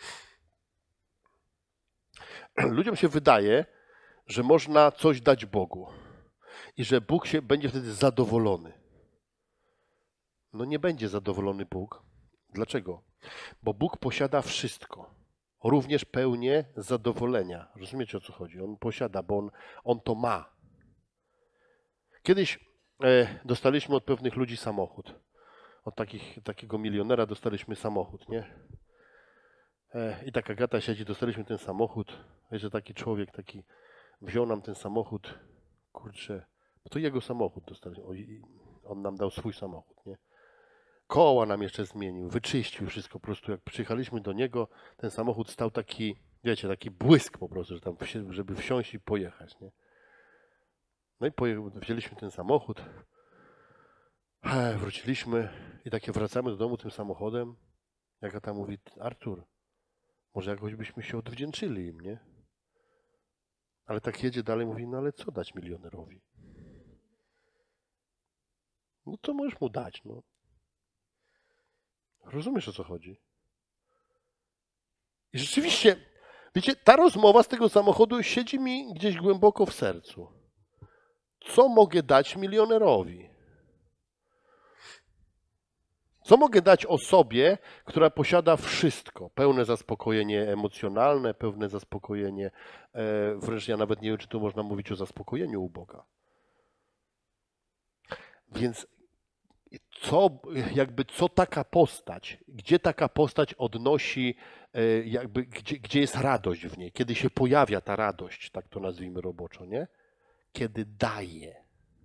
Ludziom się wydaje, że można coś dać Bogu i że Bóg się będzie wtedy zadowolony. No nie będzie zadowolony Bóg. Dlaczego? Bo Bóg posiada wszystko. Również pełnię zadowolenia. Rozumiecie, o co chodzi? On posiada, bo on, on to ma. Kiedyś e, dostaliśmy od pewnych ludzi samochód. Od takich, takiego milionera dostaliśmy samochód, nie? E, I taka gata siedzi, dostaliśmy ten samochód. Wiesz, że taki człowiek taki wziął nam ten samochód. Kurczę, bo to jego samochód dostaliśmy. On nam dał swój samochód, nie? Koła nam jeszcze zmienił, wyczyścił wszystko po prostu. Jak przyjechaliśmy do niego, ten samochód stał taki, wiecie, taki błysk po prostu, że tam, żeby wsiąść i pojechać, nie? No i poje... wzięliśmy ten samochód, wróciliśmy i takie wracamy do domu tym samochodem. Jaka tam mówi, Artur, może jakoś byśmy się odwdzięczyli im, nie? Ale tak jedzie dalej, mówi, no ale co dać milionerowi? No to możesz mu dać, no. Rozumiesz, o co chodzi? I rzeczywiście, wiecie, ta rozmowa z tego samochodu siedzi mi gdzieś głęboko w sercu. Co mogę dać milionerowi? Co mogę dać osobie, która posiada wszystko? Pełne zaspokojenie emocjonalne, pełne zaspokojenie, e, wręcz ja nawet nie wiem, czy tu można mówić o zaspokojeniu u Boga. Więc co, jakby co taka postać, gdzie taka postać odnosi, e, jakby, gdzie, gdzie jest radość w niej, kiedy się pojawia ta radość, tak to nazwijmy roboczo, nie? Kiedy daje.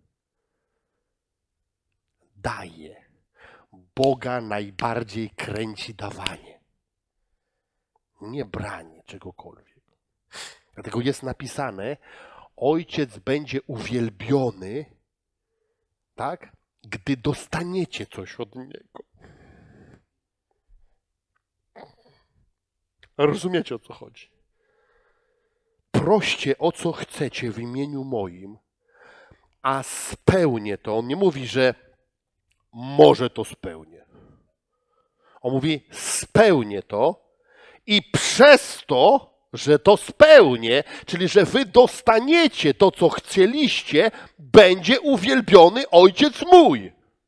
Daje. Boga najbardziej kręci dawanie. Nie branie czegokolwiek. Dlatego jest napisane, Ojciec będzie uwielbiony, tak, gdy dostaniecie coś od Niego. Rozumiecie, o co chodzi? Proście o co chcecie w imieniu moim, a spełnię to. On nie mówi, że może to spełnię. On mówi, spełnię to i przez to, że to spełnię, czyli że wy dostaniecie to, co chcieliście, będzie uwielbiony Ojciec mój.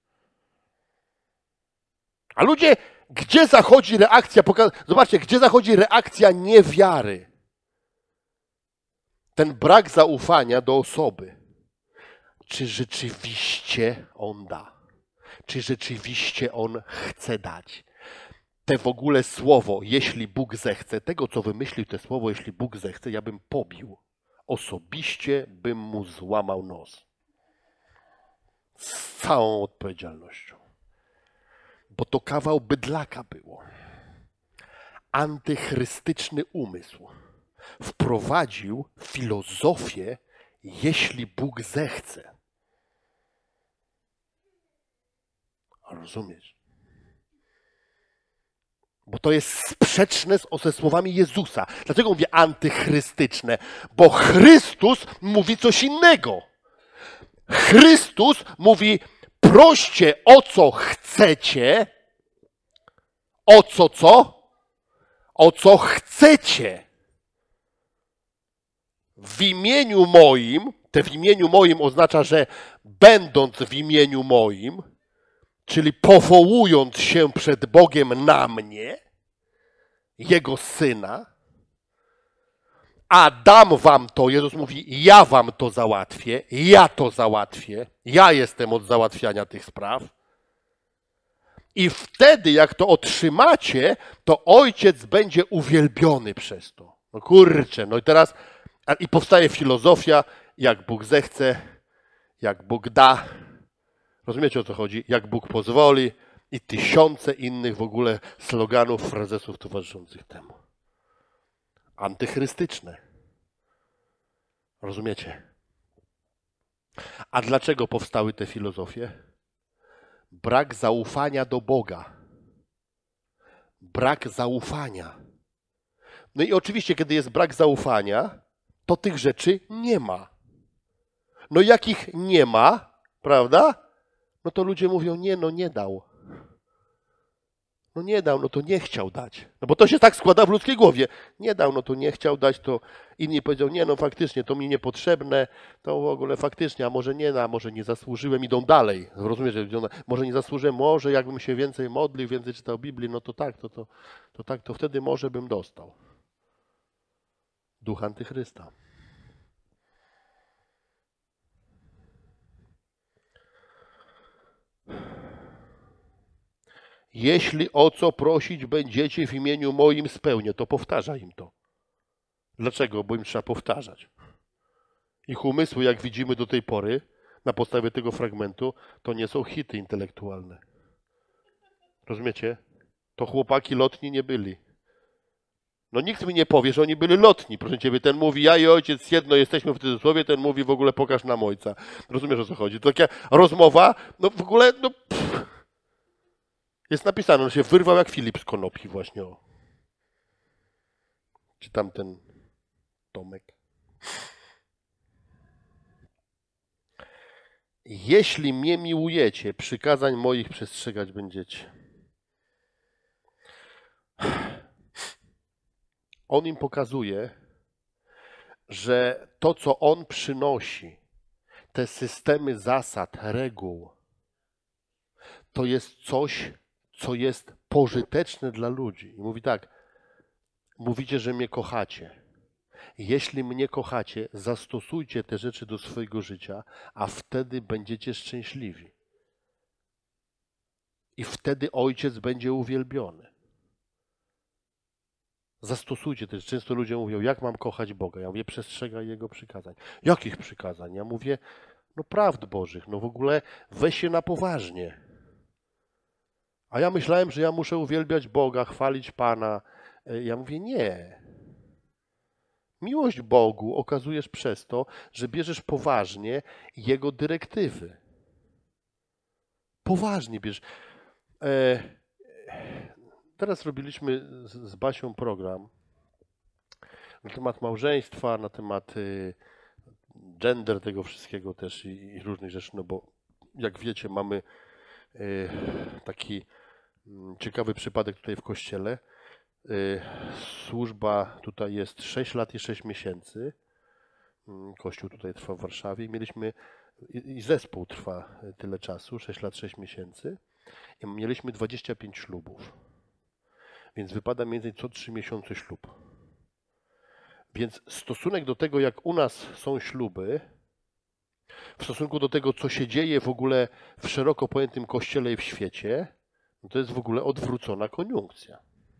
A ludzie, gdzie zachodzi reakcja? Zobaczcie, gdzie zachodzi reakcja niewiary? Ten brak zaufania do osoby. Czy rzeczywiście On da? Czy rzeczywiście On chce dać? Te w ogóle słowo, jeśli Bóg zechce, tego co wymyślił te słowo, jeśli Bóg zechce, ja bym pobił. Osobiście bym mu złamał nos. Z całą odpowiedzialnością. Bo to kawał bydlaka było. Antychrystyczny umysł wprowadził filozofię, jeśli Bóg zechce. Rozumiesz? Bo to jest sprzeczne ze słowami Jezusa. Dlaczego mówię antychrystyczne? Bo Chrystus mówi coś innego. Chrystus mówi, proście o co chcecie, o co co? O co chcecie. W imieniu moim, te w imieniu moim oznacza, że będąc w imieniu moim, czyli powołując się przed Bogiem na mnie, Jego Syna, a dam wam to, Jezus mówi, ja wam to załatwię, ja to załatwię, ja jestem od załatwiania tych spraw. I wtedy, jak to otrzymacie, to Ojciec będzie uwielbiony przez to. No kurczę, no i teraz, i powstaje filozofia, jak Bóg zechce, jak Bóg da. Rozumiecie, o co chodzi? Jak Bóg pozwoli i tysiące innych w ogóle sloganów, frazesów towarzyszących temu. Antychrystyczne. Rozumiecie? A dlaczego powstały te filozofie? Brak zaufania do Boga. Brak zaufania. No i oczywiście, kiedy jest brak zaufania, to tych rzeczy nie ma. No jak ich nie ma, prawda? No to ludzie mówią, nie, no nie dał. No nie dał, no to nie chciał dać. No bo to się tak składa w ludzkiej głowie. Nie dał, no to nie chciał dać, to inni powiedzą, nie, no faktycznie, to mi niepotrzebne, to w ogóle faktycznie, a może nie da, może nie zasłużyłem, idą dalej. Rozumiesz, że idą, może nie zasłużyłem, może jakbym się więcej modlił, więcej czytał Biblii, no to tak, to, to, to tak, to wtedy może bym dostał. Duch Antychrysta. Jeśli o co prosić będziecie w imieniu moim, spełnię. To powtarza im to. Dlaczego? Bo im trzeba powtarzać. Ich umysły, jak widzimy do tej pory, na podstawie tego fragmentu, to nie są hity intelektualne. Rozumiecie? To chłopaki lotni nie byli. No nikt mi nie powie, że oni byli lotni. Proszę Ciebie, ten mówi, ja i ojciec jedno jesteśmy w cudzysłowie, ten mówi, w ogóle pokaż nam ojca. Rozumiesz, o co chodzi? To taka rozmowa, no w ogóle, no... Pff. Jest napisane, on się wyrwał jak Filip z konopi właśnie. O. Czy tamten Tomek. Jeśli mnie miłujecie, przykazań moich przestrzegać będziecie. On im pokazuje, że to, co on przynosi, te systemy zasad, reguł, to jest coś, co jest pożyteczne dla ludzi. I mówi tak, mówicie, że mnie kochacie. Jeśli mnie kochacie, zastosujcie te rzeczy do swojego życia, a wtedy będziecie szczęśliwi. I wtedy Ojciec będzie uwielbiony. Zastosujcie też. Często ludzie mówią, jak mam kochać Boga? Ja mówię, przestrzegaj Jego przykazań. Jakich przykazań? Ja mówię, no prawd Bożych, no w ogóle weź się na poważnie. A ja myślałem, że ja muszę uwielbiać Boga, chwalić Pana. Ja mówię, nie. Miłość Bogu okazujesz przez to, że bierzesz poważnie Jego dyrektywy. Poważnie bierzesz. E, teraz robiliśmy z, z Basią program na temat małżeństwa, na temat y, gender tego wszystkiego też i, i różnych rzeczy, no bo jak wiecie, mamy y, taki Ciekawy przypadek tutaj w kościele. Służba tutaj jest sześć lat i sześć miesięcy. Kościół tutaj trwa w Warszawie. Mieliśmy i zespół trwa tyle czasu, sześć lat, sześć miesięcy. I mieliśmy dwadzieścia pięć ślubów. Więc wypada mniej więcej co trzy miesiące ślub. Więc stosunek do tego, jak u nas są śluby, w stosunku do tego, co się dzieje w ogóle w szeroko pojętym kościele i w świecie, no to jest w ogóle odwrócona koniunkcja.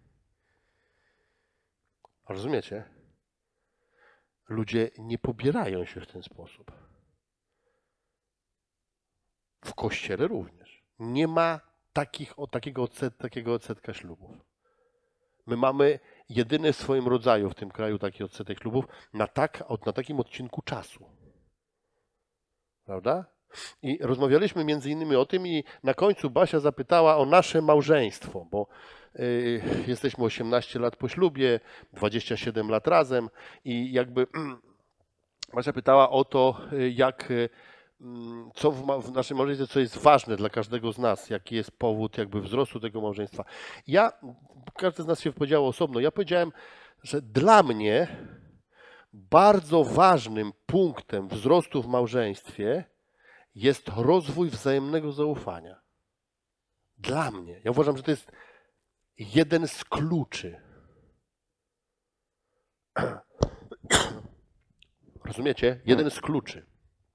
Rozumiecie? Ludzie nie pobierają się w ten sposób. W kościele również. Nie ma takich, o, takiego, odset, takiego odsetka ślubów. My mamy jedyny w swoim rodzaju w tym kraju taki odsetek ślubów na, tak, na takim odcinku czasu. Prawda? I rozmawialiśmy między innymi o tym i na końcu Basia zapytała o nasze małżeństwo, bo y, jesteśmy osiemnaście lat po ślubie, dwadzieścia siedem lat razem i jakby Basia pytała o to, jak, co w, w naszym małżeństwie, co jest ważne dla każdego z nas, jaki jest powód jakby wzrostu tego małżeństwa. Ja, każdy z nas się wypowiedział osobno, ja powiedziałem, że dla mnie bardzo ważnym punktem wzrostu w małżeństwie jest rozwój wzajemnego zaufania. Dla mnie. Ja uważam, że to jest jeden z kluczy. Rozumiecie? Jeden z kluczy.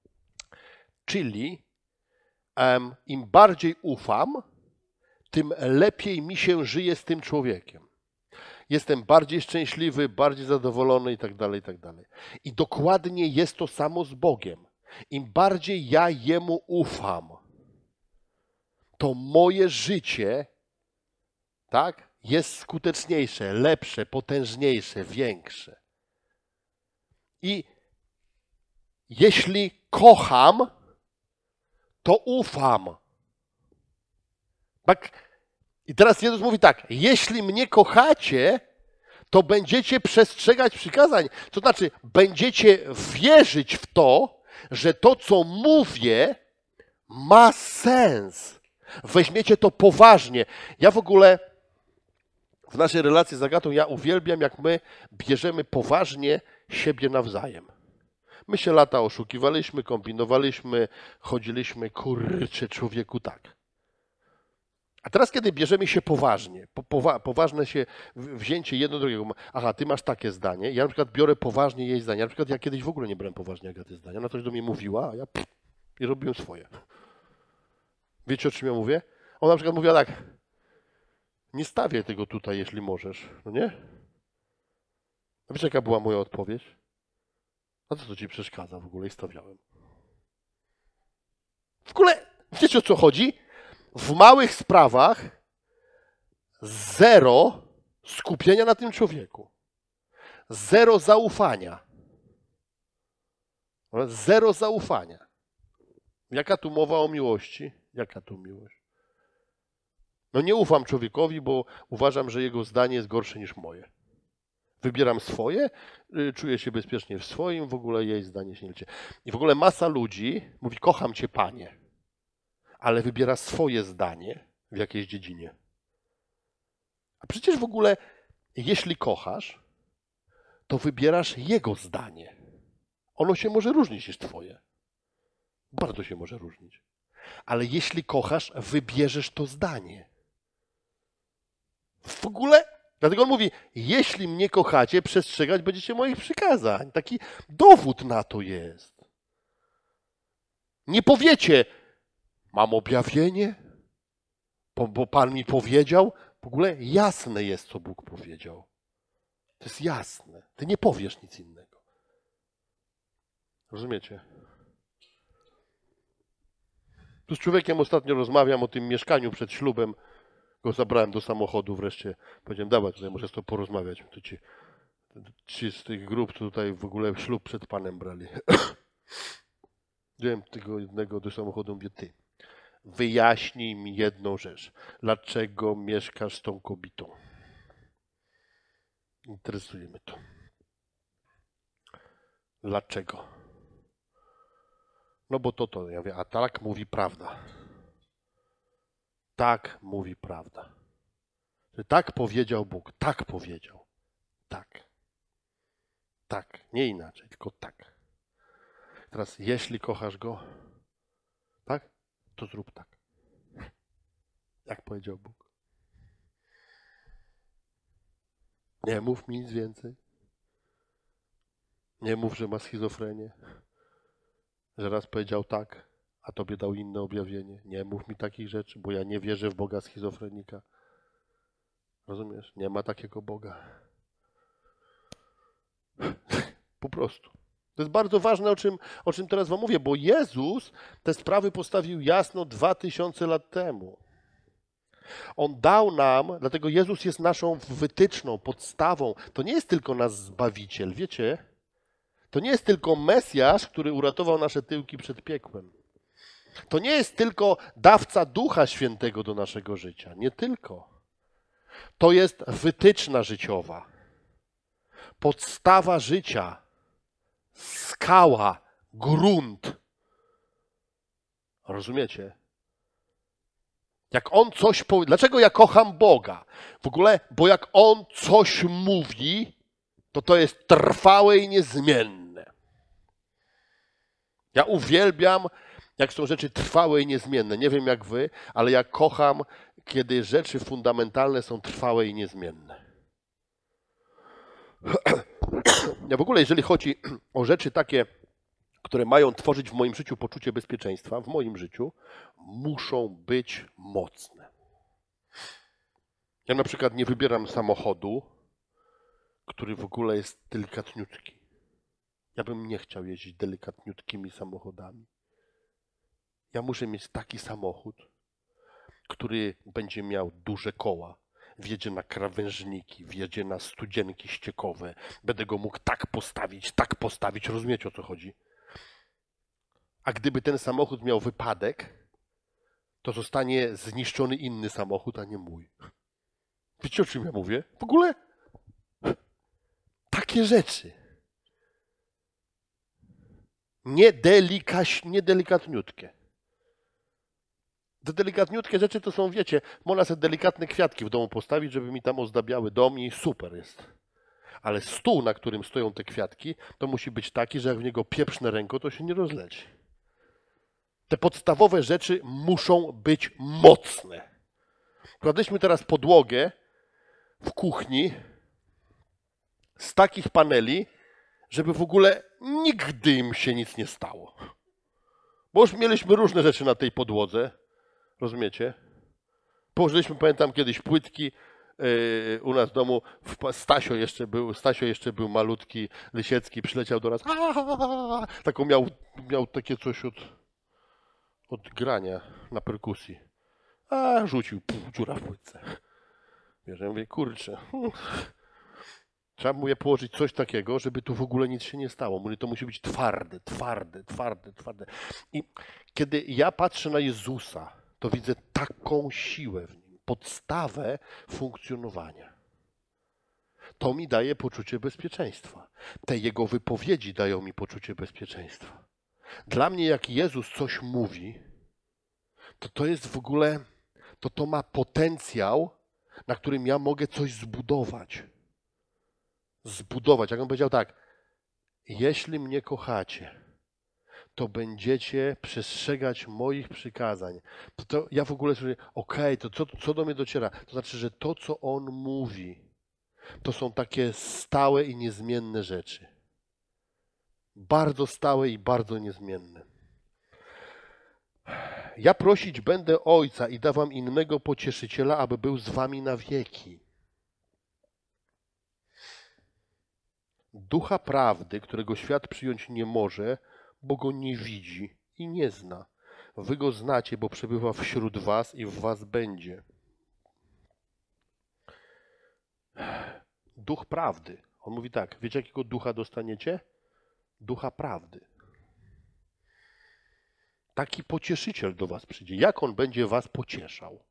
Czyli um, im bardziej ufam, tym lepiej mi się żyje z tym człowiekiem. Jestem bardziej szczęśliwy, bardziej zadowolony i tak dalej, i tak dalej. I dokładnie jest to samo z Bogiem. Im bardziej ja Jemu ufam, to moje życie, tak, jest skuteczniejsze, lepsze, potężniejsze, większe. I jeśli kocham, to ufam. Tak? I teraz Jezus mówi tak, jeśli mnie kochacie, to będziecie przestrzegać przykazań. To znaczy, będziecie wierzyć w to, że to, co mówię, ma sens. Weźmiecie to poważnie. Ja w ogóle w naszej relacji z Agatą, ja uwielbiam, jak my bierzemy poważnie siebie nawzajem. My się lata oszukiwaliśmy, kombinowaliśmy, chodziliśmy, kurczę, człowieku, tak. A teraz, kiedy bierzemy się poważnie, po, powa, poważne się wzięcie jedno drugiego, aha, ty masz takie zdanie, ja na przykład biorę poważnie jej zdanie, na przykład ja kiedyś w ogóle nie brałem poważnie Agaty zdania, ona coś do mnie mówiła, a ja pff, i robiłem swoje. Wiecie, o czym ja mówię? Ona na przykład mówiła tak, nie stawiaj tego tutaj, jeśli możesz, no nie? A wiecie, jaka była moja odpowiedź? A co to ci przeszkadza w ogóle i stawiałem? W ogóle, wiecie, o co chodzi? W małych sprawach zero skupienia na tym człowieku. Zero zaufania. Zero zaufania. Jaka tu mowa o miłości? Jaka tu miłość? No nie ufam człowiekowi, bo uważam, że jego zdanie jest gorsze niż moje. Wybieram swoje, czuję się bezpiecznie w swoim, w ogóle jej zdanie się nie liczy. I w ogóle masa ludzi mówi, kocham cię, Panie, ale wybiera swoje zdanie w jakiejś dziedzinie. A przecież w ogóle, jeśli kochasz, to wybierasz jego zdanie. Ono się może różnić niż twoje. Bardzo się może różnić. Ale jeśli kochasz, wybierzesz to zdanie. W ogóle, dlatego on mówi, jeśli mnie kochacie, przestrzegać będziecie moich przykazań. Taki dowód na to jest. Nie powiecie, mam objawienie, bo, bo Pan mi powiedział. W ogóle jasne jest, co Bóg powiedział. To jest jasne. Ty nie powiesz nic innego. Rozumiecie? Tu z człowiekiem ostatnio rozmawiam o tym mieszkaniu przed ślubem. Go zabrałem do samochodu wreszcie. Powiedziałem, dawaj, tutaj muszę z tobą porozmawiać. To ci, ci z tych grup tutaj w ogóle ślub przed Panem brali. Wziąłem tego jednego do samochodu, mówię, ty, wyjaśnij mi jedną rzecz. Dlaczego mieszkasz z tą kobietą? Interesuje mnie to. Dlaczego? No bo to to. Ja mówię, a tak mówi prawda. Tak mówi prawda. Że tak powiedział Bóg, tak powiedział. Tak. Tak, nie inaczej, tylko tak. Teraz, jeśli kochasz Go, tak, to zrób tak. Jak powiedział Bóg. Nie mów mi nic więcej. Nie mów, że ma schizofrenię. Że raz powiedział tak, a tobie dał inne objawienie. Nie mów mi takich rzeczy, bo ja nie wierzę w Boga schizofrenika. Rozumiesz? Nie ma takiego Boga. Po prostu. To jest bardzo ważne, o czym, o czym teraz wam mówię, bo Jezus te sprawy postawił jasno dwa tysiące lat temu. On dał nam, dlatego Jezus jest naszą wytyczną, podstawą. To nie jest tylko nasz Zbawiciel, wiecie? To nie jest tylko Mesjasz, który uratował nasze tyłki przed piekłem. To nie jest tylko dawca Ducha Świętego do naszego życia. Nie tylko. To jest wytyczna życiowa. Podstawa życia. Skała, grunt. Rozumiecie? Jak On coś powie... Dlaczego ja kocham Boga? W ogóle, bo jak On coś mówi, to to jest trwałe i niezmienne. Ja uwielbiam, jak są rzeczy trwałe i niezmienne. Nie wiem jak wy, ale ja kocham, kiedy rzeczy fundamentalne są trwałe i niezmienne. Ja w ogóle, jeżeli chodzi o rzeczy takie, które mają tworzyć w moim życiu poczucie bezpieczeństwa, w moim życiu, muszą być mocne. Ja na przykład nie wybieram samochodu, który w ogóle jest delikatniutki. Ja bym nie chciał jeździć delikatniutkimi samochodami. Ja muszę mieć taki samochód, który będzie miał duże koła, wjedzie na krawężniki, wjedzie na studzienki ściekowe. Będę go mógł tak postawić, tak postawić. Rozumiecie, o co chodzi? A gdyby ten samochód miał wypadek, to zostanie zniszczony inny samochód, a nie mój. Wiecie, o czym ja mówię? W ogóle takie rzeczy. Niedelikaś, niedelikatniutkie. Te delikatniutkie rzeczy to są, wiecie, można sobie delikatne kwiatki w domu postawić, żeby mi tam ozdabiały dom i super jest. Ale stół, na którym stoją te kwiatki, to musi być taki, że jak w niego pieprznę ręką, to się nie rozleci. Te podstawowe rzeczy muszą być mocne. Kładliśmy teraz podłogę w kuchni z takich paneli, żeby w ogóle nigdy im się nic nie stało. Bo już mieliśmy różne rzeczy na tej podłodze. Rozumiecie? Położyliśmy, pamiętam kiedyś płytki yy, u nas w domu. Stasio jeszcze był, Stasio jeszcze był malutki, Lysiecki, przyleciał do nas. Aaaa! Taką miał, miał takie coś od, od grania na perkusji. A rzucił, pół, dziura w płytce. Wiesz, ja mówię, kurczę. Trzeba mu je położyć coś takiego, żeby tu w ogóle nic się nie stało. Mówię, to musi być twarde, twarde, twarde, twarde. I kiedy ja patrzę na Jezusa, to widzę taką siłę w nim, podstawę funkcjonowania. To mi daje poczucie bezpieczeństwa. Te Jego wypowiedzi dają mi poczucie bezpieczeństwa. Dla mnie, jak Jezus coś mówi, to to jest w ogóle, to to ma potencjał, na którym ja mogę coś zbudować. Zbudować. Jak on powiedział tak, jeśli mnie kochacie, to będziecie przestrzegać moich przykazań. To, to ja w ogóle słyszę, okej, okay, to co, co do mnie dociera? To znaczy, że to, co on mówi, to są takie stałe i niezmienne rzeczy. Bardzo stałe i bardzo niezmienne. Ja prosić będę Ojca i da wam innego pocieszyciela, aby był z wami na wieki. Ducha prawdy, którego świat przyjąć nie może, bo go nie widzi i nie zna. Wy go znacie, bo przebywa wśród was i w was będzie. Duch prawdy. On mówi tak, wiecie jakiego ducha dostaniecie? Ducha prawdy. Taki pocieszyciel do was przyjdzie. Jak on będzie was pocieszał?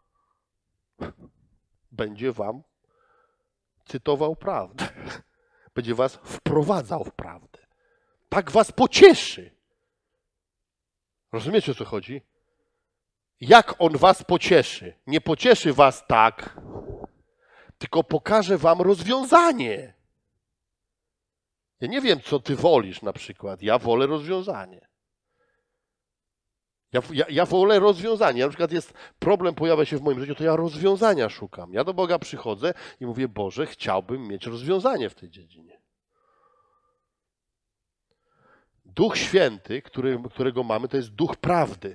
Będzie wam cytował prawdę. Będzie was wprowadzał w prawdę. Tak was pocieszy. Rozumiecie, o co chodzi? Jak on was pocieszy? Nie pocieszy was tak, tylko pokażę wam rozwiązanie. Ja nie wiem, co ty wolisz na przykład. Ja wolę rozwiązanie. Ja, ja, ja wolę rozwiązanie. Ja na przykład jest problem, pojawia się w moim życiu, to ja rozwiązania szukam. Ja do Boga przychodzę i mówię, Boże, chciałbym mieć rozwiązanie w tej dziedzinie. Duch Święty, który, którego mamy, to jest duch prawdy.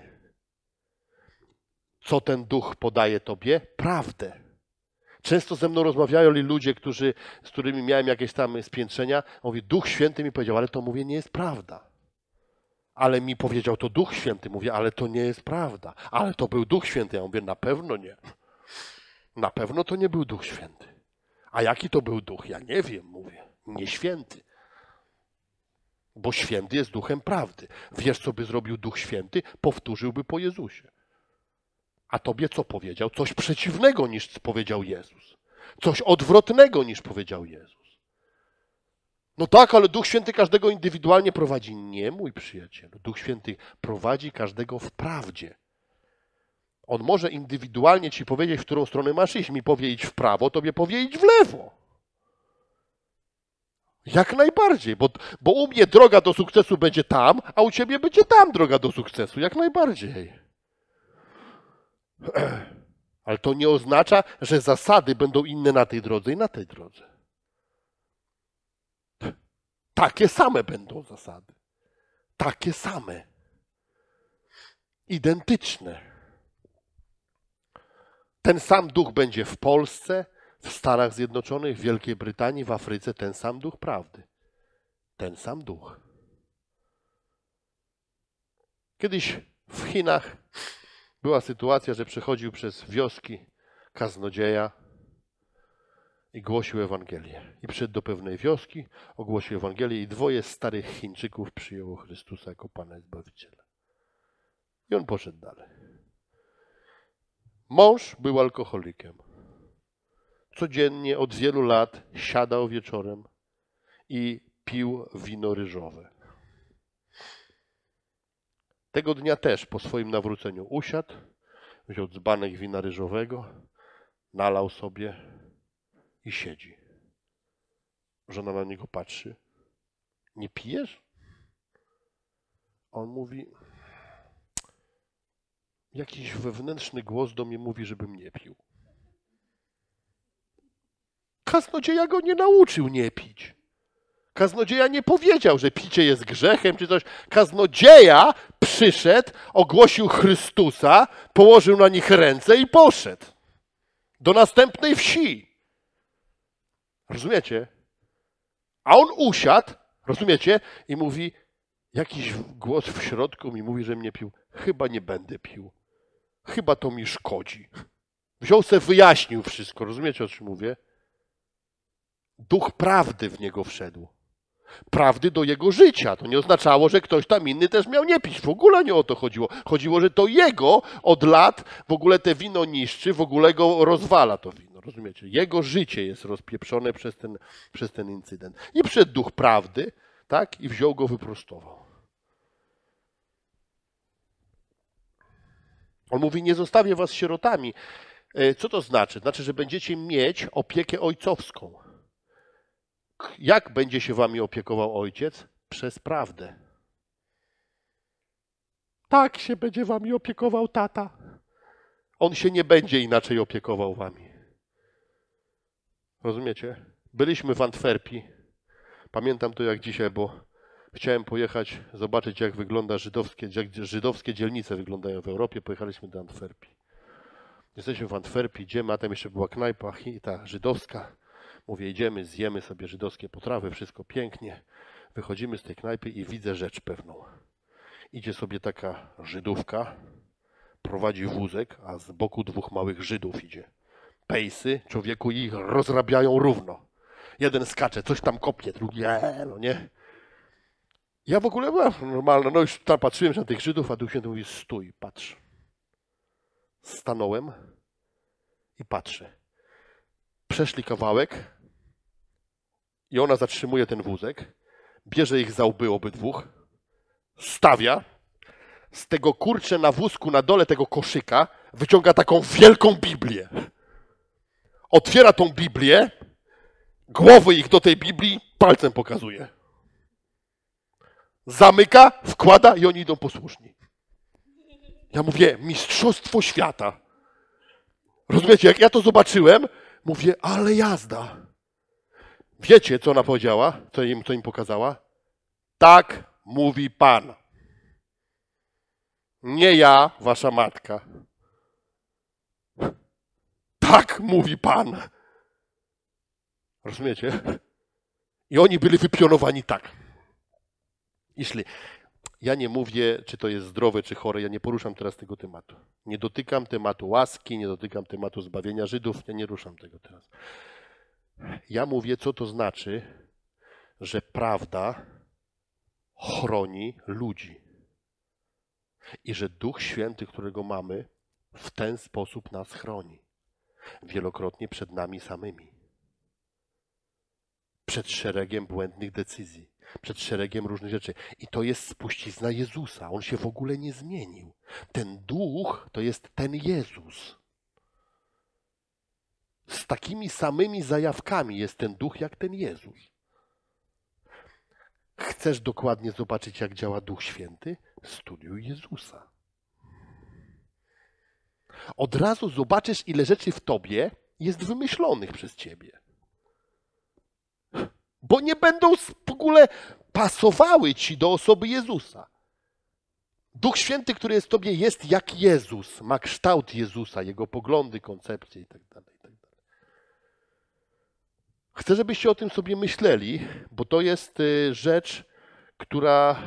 Co ten duch podaje tobie? Prawdę. Często ze mną rozmawiają ludzie, którzy, z którymi miałem jakieś tam spiętrzenia. Mówi, Duch Święty mi powiedział, ale to mówię, nie jest prawda. Ale mi powiedział to Duch Święty. Mówię, ale to nie jest prawda. Ale to był Duch Święty. Ja mówię, na pewno nie. Na pewno to nie był Duch Święty. A jaki to był duch? Ja nie wiem, mówię. Nie święty. Bo święty jest duchem prawdy. Wiesz, co by zrobił Duch Święty? Powtórzyłby po Jezusie. A tobie co powiedział? Coś przeciwnego niż powiedział Jezus. Coś odwrotnego niż powiedział Jezus. No tak, ale Duch Święty każdego indywidualnie prowadzi. Nie, mój przyjacielu. Duch Święty prowadzi każdego w prawdzie. On może indywidualnie ci powiedzieć, w którą stronę masz iść. Mi powie idź w prawo, tobie powie idź w lewo. Jak najbardziej, bo, bo u mnie droga do sukcesu będzie tam, a u ciebie będzie tam droga do sukcesu. Jak najbardziej. Ale to nie oznacza, że zasady będą inne na tej drodze i na tej drodze. Takie same będą zasady. Takie same. Identyczne. Ten sam duch będzie w Polsce, w Stanach Zjednoczonych, w Wielkiej Brytanii, w Afryce. Ten sam duch prawdy. Ten sam duch. Kiedyś w Chinach była sytuacja, że przechodził przez wioski kaznodzieja i głosił Ewangelię. I przyszedł do pewnej wioski, ogłosił Ewangelię i dwoje starych Chińczyków przyjęło Chrystusa jako Pana i Zbawiciela. I on poszedł dalej. Mąż był alkoholikiem. Codziennie od wielu lat siadał wieczorem i pił wino ryżowe. Tego dnia też po swoim nawróceniu usiadł, wziął dzbanek wina ryżowego, nalał sobie i siedzi. Żona na niego patrzy. Nie pijesz? On mówi, jakiś wewnętrzny głos do mnie mówi, żebym nie pił. Kaznodzieja go nie nauczył nie pić. Kaznodzieja nie powiedział, że picie jest grzechem czy coś. Kaznodzieja przyszedł, ogłosił Chrystusa, położył na nich ręce i poszedł do następnej wsi. Rozumiecie? A on usiadł, rozumiecie? I mówi, jakiś głos w środku mi mówi, że mnie pił. Chyba nie będę pił. Chyba to mi szkodzi. Wziął se, wyjaśnił wszystko. Rozumiecie, o czym mówię? Duch prawdy w niego wszedł. Prawdy do jego życia. To nie oznaczało, że ktoś tam inny też miał nie pić. W ogóle nie o to chodziło. Chodziło, że to jego od lat w ogóle te wino niszczy, w ogóle go rozwala to wino. Rozumiecie? Jego życie jest rozpieprzone przez ten, przez ten incydent. I przyszedł duch prawdy, tak? I wziął go, wyprostował. On mówi, nie zostawię was sierotami. Co to znaczy? Znaczy, że będziecie mieć opiekę ojcowską. Jak będzie się wami opiekował ojciec? Przez prawdę. Tak się będzie wami opiekował tata. On się nie będzie inaczej opiekował wami. Rozumiecie? Byliśmy w Antwerpii. Pamiętam to jak dzisiaj, bo chciałem pojechać, zobaczyć jak wygląda żydowskie, jak żydowskie dzielnice wyglądają w Europie. Pojechaliśmy do Antwerpii. Jesteśmy w Antwerpii, idziemy, a tam jeszcze była knajpa ta żydowska. Mówię, idziemy, zjemy sobie żydowskie potrawy, wszystko pięknie. Wychodzimy z tej knajpy i widzę rzecz pewną. Idzie sobie taka Żydówka, prowadzi wózek, a z boku dwóch małych Żydów idzie. Pejsy, człowieku, ich rozrabiają równo. Jeden skacze, coś tam kopie, drugi, ee, no nie. Ja w ogóle byłem normalna, no już tam patrzyłem na tych Żydów, a Duch Święty mówi, stój, patrz. Stanąłem i patrzę. Przeszli kawałek i ona zatrzymuje ten wózek, bierze ich za łby obydwóch, stawia, z tego kurczę na wózku na dole tego koszyka wyciąga taką wielką Biblię. otwiera tą Biblię, głowy ich do tej Biblii palcem pokazuje. Zamyka, wkłada i oni idą posłuszni. Ja mówię, mistrzostwo świata. Rozumiecie, jak ja to zobaczyłem, mówię, ale jazda. Wiecie, co ona powiedziała? Co im, co im pokazała? Tak mówi Pan. Nie ja, wasza matka. Tak mówi Pan. Rozumiecie? I oni byli wypionowani tak. I szli. Ja nie mówię, czy to jest zdrowe, czy chore, ja nie poruszam teraz tego tematu. Nie dotykam tematu łaski, nie dotykam tematu zbawienia Żydów, ja nie ruszam tego teraz. Ja mówię, co to znaczy, że prawda chroni ludzi. I że Duch Święty, którego mamy, w ten sposób nas chroni. Wielokrotnie przed nami samymi. Przed szeregiem błędnych decyzji. Przed szeregiem różnych rzeczy. I to jest spuścizna Jezusa. On się w ogóle nie zmienił. Ten Duch to jest ten Jezus. Z takimi samymi zajawkami jest ten Duch jak ten Jezus. Chcesz dokładnie zobaczyć, jak działa Duch Święty? Studiuj Jezusa. Od razu zobaczysz, ile rzeczy w tobie jest wymyślonych przez ciebie. Bo nie będą w ogóle pasowały ci do osoby Jezusa. Duch Święty, który jest w tobie, jest jak Jezus. Ma kształt Jezusa, jego poglądy, koncepcje itd. itd. Chcę, żebyście o tym sobie myśleli, bo to jest rzecz, która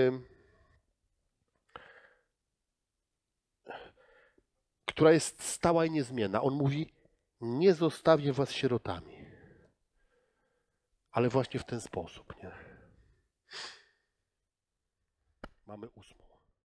która jest stała i niezmienna. On mówi, nie zostawię was sierotami. Ale właśnie w ten sposób, nie? Mamy ósmą.